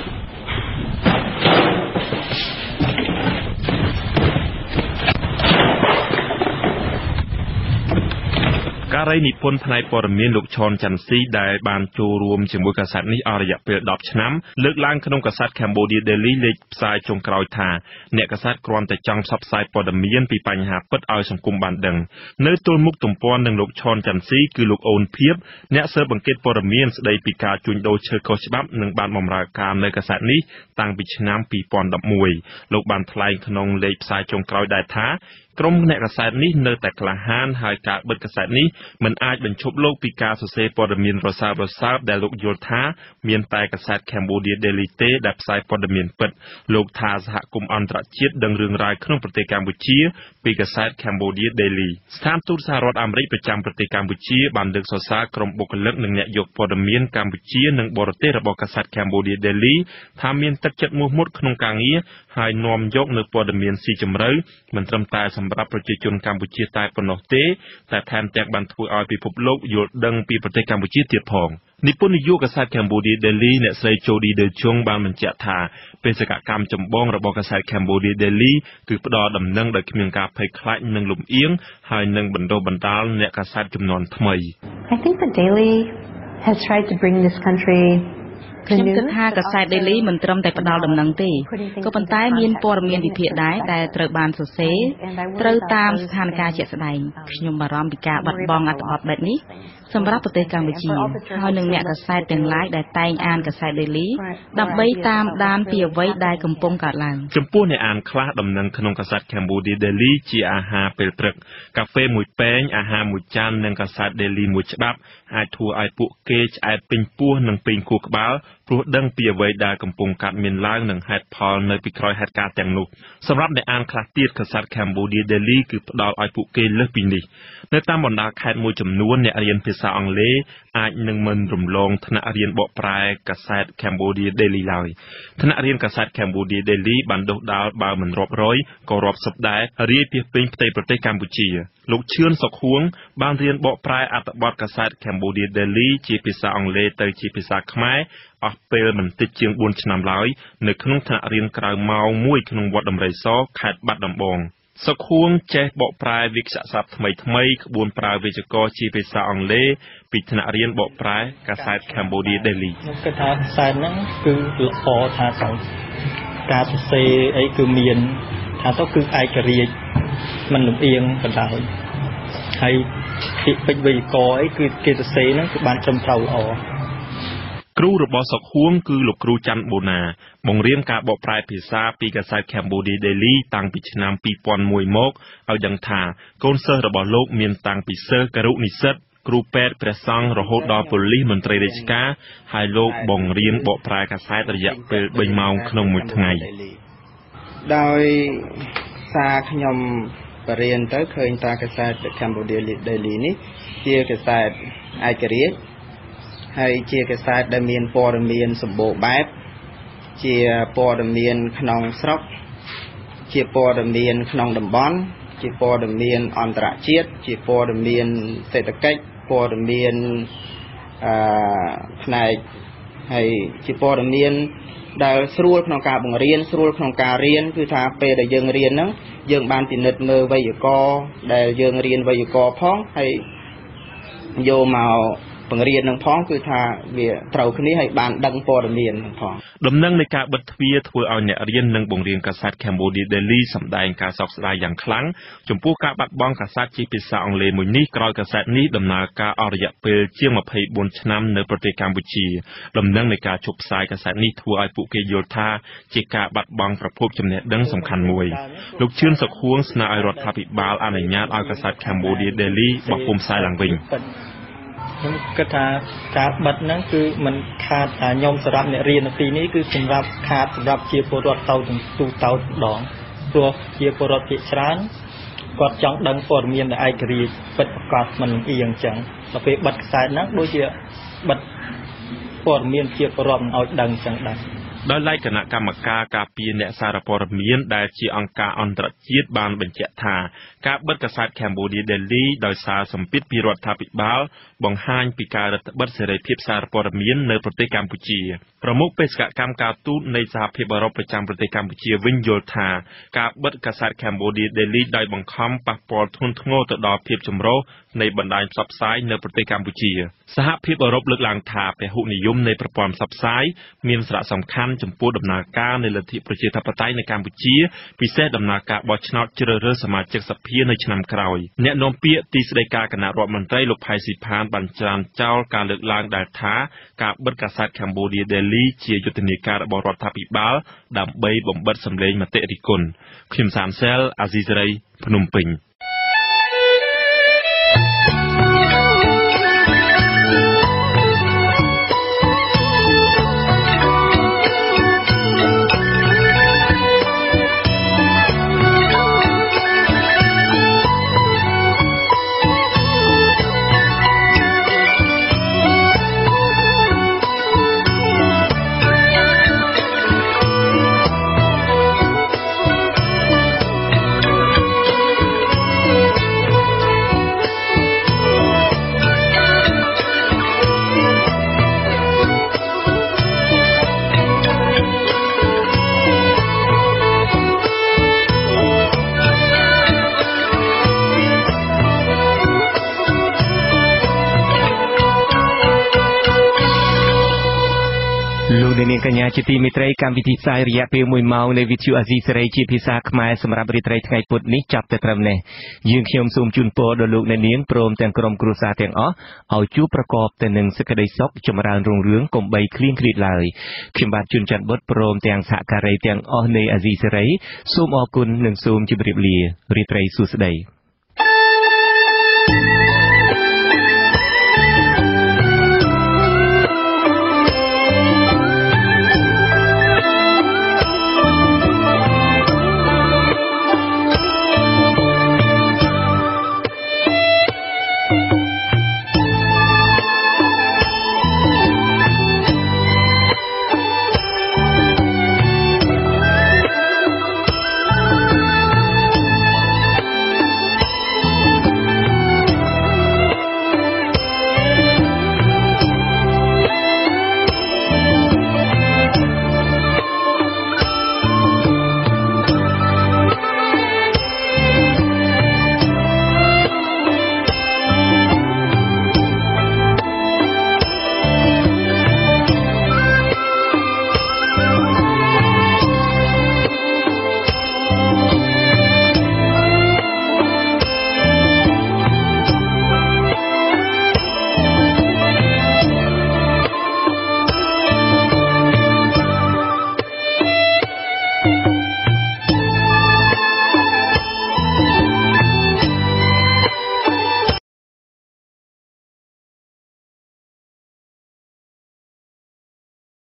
ការរីនិពន្ធផ្នែកព័ត៌មានលោកឈុនច័ន្ទស៊ីដែលបានចូលរួមជាមួយកាសែតនេះអស់រយៈពេលដប់ឆ្នាំលើកឡើងក្នុងកាសែត Cambodia Daily លេខផ្សាយចុងក្រោយថាអ្នកកាសែតគ្រាន់តែចង់ផ្សព្វផ្សាយព័ត៌មានពីបញ្ហាពិតឲ្យសង្គមបានដឹងនៅទល់មុខទំព័រនឹងលោកឈុនច័ន្ទស៊ីគឺលោកអូនភៀបអ្នកស៊ើបអង្កេតព័ត៌មានស្ដីពីការជួញដូរឈើខុសច្បាប់និងបានបម្រើការនៅកាសែតនេះតាំងពីឆ្នាំពីរពាន់ដប់មួយលោកបានថ្លែងក្នុងលេខផ្សាយចុងក្រោយដែរថាក្រុមអ្នកកាសែតនេះនៅតែក្លាហានហើយការបិទកាសែតនេះមិនអាចបញ្ឈប់លោកពីការសរសេរព័ត៌មានរសើបរសើបដែលលោកយល់ថាមានតែកាសែត Cambodia Daily ទេដែលផ្សាយព័ត៌មានពិតលោកថាសហគមន៍អន្តរជាតិដឹងរឿងរ៉ាវក្នុងប្រទេសកម្ពុជាពីកាសែត Cambodia Daily ស្ថានទូតសហរដ្ឋអាមេរិកប្រចាំប្រទេសកម្ពុជាបានលើកសរសើរក្រុមបុគ្គលិកនិងអ្នកយកព័ត៌មានកម្ពុជានិងបរទេសរបស់កាសែត Cambodia Daily ថាមានទឹកចិត្តមោះមុតក្នុងការងារហើយនាំយកនៅព័ត៌មានស៊ីជម្រៅមិនត្រឹមតែសម្រាប់ប្រជាជនកម្ពុជាតែប៉ុណ្ណោះទេតែថែមទាំងបានធ្វើឲ្យពិភពលោកយល់ដឹងពីប្រទេសកម្ពុជាទៀតផងនិពន្ធនាយកកាសែត Cambodia Daily អ្នកស្រី Jody De Jong បានបញ្ជាក់ថាបេសកកម្មចម្បងរបស់កាសែត Cambodia Daily គឺផ្ដល់ដំណឹងដោយគ្មានការភ័យខ្លាចនិងលំអៀងហើយនឹងបណ្ដុះបណ្ដាលអ្នកកាសែតជំនាន់ថ្មី I think the Daily has tried to bring this country ខ្ញុំគិតថាកាសែត Daily មិនត្រឹមតែផ្ដល់ដំណឹងទេក៏ប៉ុន្តែមានព័ត៌មានវិភាគដែរដែលត្រូវបានសរសេរត្រូវតាមស្ថានភាពជាក់ស្ដែងខ្ញុំបារម្ភពីការបាត់បង់អត្ថបទបែបនេះសម្រាប់ប្រទេសកម្ពុជាហើយនឹងអ្នកកាសែតទាំងឡាយដែលតែងអានកាសែត Daily ដើម្បីតាមដានពីអ្វីដែលកំពុងកើតឡើងចំពោះអ្នកអានខ្លះដំណឹងក្នុងកាសែត Cambodia Daily ជាអាហារពេលព្រឹកកាហ្វេមួយពែងអាហារមួយចាននិងកាសែត Daily មួយច្បាប់អាចធ្វើឲ្យពួកគេឆ្អែតពេញពោះនិងពេញខួរក្បាលព្រោះដឹងពីអ្វីដែលកំពុងកើតមានឡើងនិងហេតុផលនៅពីក្រោយហេតុការណ៍ទាំងនោះសម្រាប់អ្នកអានខ្លះទៀតកាសែត Cambodia Daily គឺផ្ដល់ឲ្យពួកគេលើសពីនេះនៅតាមបណ្ដាខេត្តមួយចំនួនអ្នករៀនភាសាអង់គ្លេសអាចនឹងមិនរំលងថ្នាក់រៀនបកប្រែកាសែត Cambodia Daily ឡើយថ្នាក់រៀនកាសែត Cambodia Daily បានដុះដាលបើមិនរាប់រយក៏រាប់សិបដែររាយពាសពេញផ្ទៃប្រទេសកម្ពុជាលោកឈឿនសុខហួងបានរៀនបកប្រែអត្ថបទកាសែត Cambodia Daily ជាភាសាអង់គ្លេសទៅជាភាសាខ្មែរអស់ពេលមិនតិចជាងបួនឆ្នាំឡើយនៅក្នុងថ្នាក់រៀនក្រៅម៉ោងមួយក្នុងវត្តដំរីសខេត្តបាត់ដំបងសុខហួងចេះបកប្រែវិក្យសព្ទថ្មីថ្មីក្បួនប្រើវេយ្យាករណ៍ជាភាសាអង់គ្លេសពីថ្នាក់រៀនបកប្រែកាសែត Cambodia Daily ខ្ញុំគិតថាកាសែតហ្នឹងគឺល្អថាសំការសរសេរអីគឺមានថាទៅគឺឯករាជ្យមិនលំអៀងក៏ដោយហើយពាក្យពេចន៍វេយ្យាករណ៍អីគឺគេសរសេរហ្នឹងគឺបានត្រឹមត្រូវល្អគ្រូរបស់សុកហួងគឺលោកគ្រូច័ន្ទបូណាបង្រៀនការបកប្រែភាសាពីកាសែត Cambodia Daily តាំងពីឆ្នាំពីរពាន់មួយមកឲ្យដឹងថាកូនសិស្សរបស់លោកមានតាំងពីសិស្សគរុនិស្សិតគ្រូពេទ្យព្រះសង្ឃរហូតដល់ប៉ូលីសមន្ត្រីរាជការហើយលោកបង្រៀនបកប្រែកាសែតរយៈពេលបីម៉ោងក្នុងមួយថ្ងៃដោយសារខ្ញុំបរៀនទៅឃើញតាកាសែត Cambodia Daily នេះជាកាសែតឯករាជ្យហើយជាកាសែតដែលមានព័ត៌មានសម្បូរបែបជាព័ត៌មានក្នុងស្រុកជាព័ត៌មានក្នុងតំបន់ជាព័ត៌មានអន្តរជាតិជាព័ត៌មានសេដ្ឋកិច្ចព័ត៌មានអឺផ្នែកហើយជាព័ត៌មានដែលស្រួលក្នុងការបង្រៀនស្រួលក្នុងការរៀនគឺថាពេលដែលយើងរៀនហ្នឹងយើងបានពិនិត្យមើលវេយ្យាករណ៍ដែលយើងរៀនវេយ្យាករណ៍ផងហើយយកមកបង្រៀននឹងផងគឺថាវាត្រូវគ្នាហើយបានដឹងព័ត៌មាននឹងផងដំណឹងនៃការបិទទ្វារធ្វើឲ្យអ្នករៀននិងបង្រៀនកាសែត Cambodia Daily សម្ដែងការសោកស្ដាយយ៉ាងខ្លាំងចំពោះការបាត់បង់កាសែតជាភាសាអង់គ្លេសមួយនេះក្រោយកាសែតនេះដំណើរការអស់រយៈពេលជាងម្ភៃបួនឆ្នាំនៅប្រទេសកម្ពុជាដំណឹងនៃការជប់ផ្សាយកាសែតនេះធ្វើឲ្យពួកគេយល់ថាជាការបាត់បង់ប្រភពចំណេះដឹងសំខាន់មួយលោកឈឿនសុខហួងស្នើឲ្យរដ្ឋាភិបាលអនុញ្ញាតឲ្យកាសែត Cambodia Daily បោះពុម្ពផ្សាយឡើងវិញខ្ញុំគិតថាការបិទហ្នឹងគឺមិនខាតថាខ្ញុំសម្រាប់អ្នករៀននៅទីនេះគឺសម្រាប់ខាតសម្រាប់ជាពលរដ្ឋទៅទូទៅម្ដងព្រោះជាពលរដ្ឋភាគច្រើនគាត់ចង់ដឹងព័ត៌មានដែលឯករាជ្យពិតប្រាកដមិនអៀងចឹងដល់ពេលបិទខ្សែហ្នឹងដូចជាបិទព័ត៌មានជាពលរដ្ឋមិនឲ្យដឹងចឹងដែរដោយឡែកគណៈកម្មការការពារអ្នកសារព័ត៌មានដែលជាអង្គការអន្តរជាតិបានបញ្ជាក់ថាការបិទកាសែត Cambodia Daily ដោយសារសម្ពាធពីរដ្ឋាភិបាលបង្ហាញពីការរឹតបន្តឹងសេរីភាពសារព័ត៌មាននៅប្រទេសកម្ពុជាប្រមុខបេសកកម្មការទូតនៃសហភាពអឺរ៉ុបប្រចាំប្រទេសកម្ពុជាវិញយល់ថាការបិទកាសែត Cambodia Daily ដោយបង្ខំប៉ះពាល់ធ្ងន់ធ្ងរទៅដល់ភាពចម្រុះនៃបណ្ដាញផ្សព្វផ្សាយនៅប្រទេសកម្ពុជាសហភាពអឺរ៉ុបលើកឡើងថាពហុនិយមនៃប្រព័ន្ធផ្សព្វផ្សាយមានសារៈសំខាន់ចំពោះដំណើរការនៃលទ្ធិប្រជាធិបតេយ្យនៅកម្ពុជាពិសេសដំណើរការបោះឆ្នោតជ្រើសរើសសមាជិកសភានៅឆ្នាំក្រោយអ្នកនាំពាក្យទីស្តីការគណៈរដ្ឋមន្ត្រីលោកផៃស៊ីផានបានច្រានចោលការលើកឡើងដែលថាការបិទកាសែត Cambodia Daily ជាយុទ្ធនាការរបស់រដ្ឋាភិបាលដើម្បីបំបិទសម្លេងមតិរិះគន់ខ្ញុំសានសែលអាស៊ីសេរីភ្នំពេញនាងកញ្ញាជាទីមេត្រីកម្មវិធីផ្សាយរយៈពេលមួយម៉ោងនៃវិទ្យុអាស៊ីសេរីជាភាសាខ្មែរសម្រាប់រាត្រីថ្ងៃពុធនេះចាប់តែត្រឹមនេះយើងខ្ញុំសូមជូនពរដល់លោកអ្នកនាងព្រមទាំងក្រុមគ្រួសារទាំងអស់ឲ្យជួបប្រកបតែនឹងសេចក្តីសុខចម្រើនរុងរឿងកុំបីឃ្លៀងឃ្លាតឡើយខ្ញុំបាទជួនច័ន្ទបុត្រព្រមទាំងសហការីទាំងអស់នៃអាស៊ីសេរីសូមអរគុណនិងសូមជម្រាបលារាត្រីសួស្តី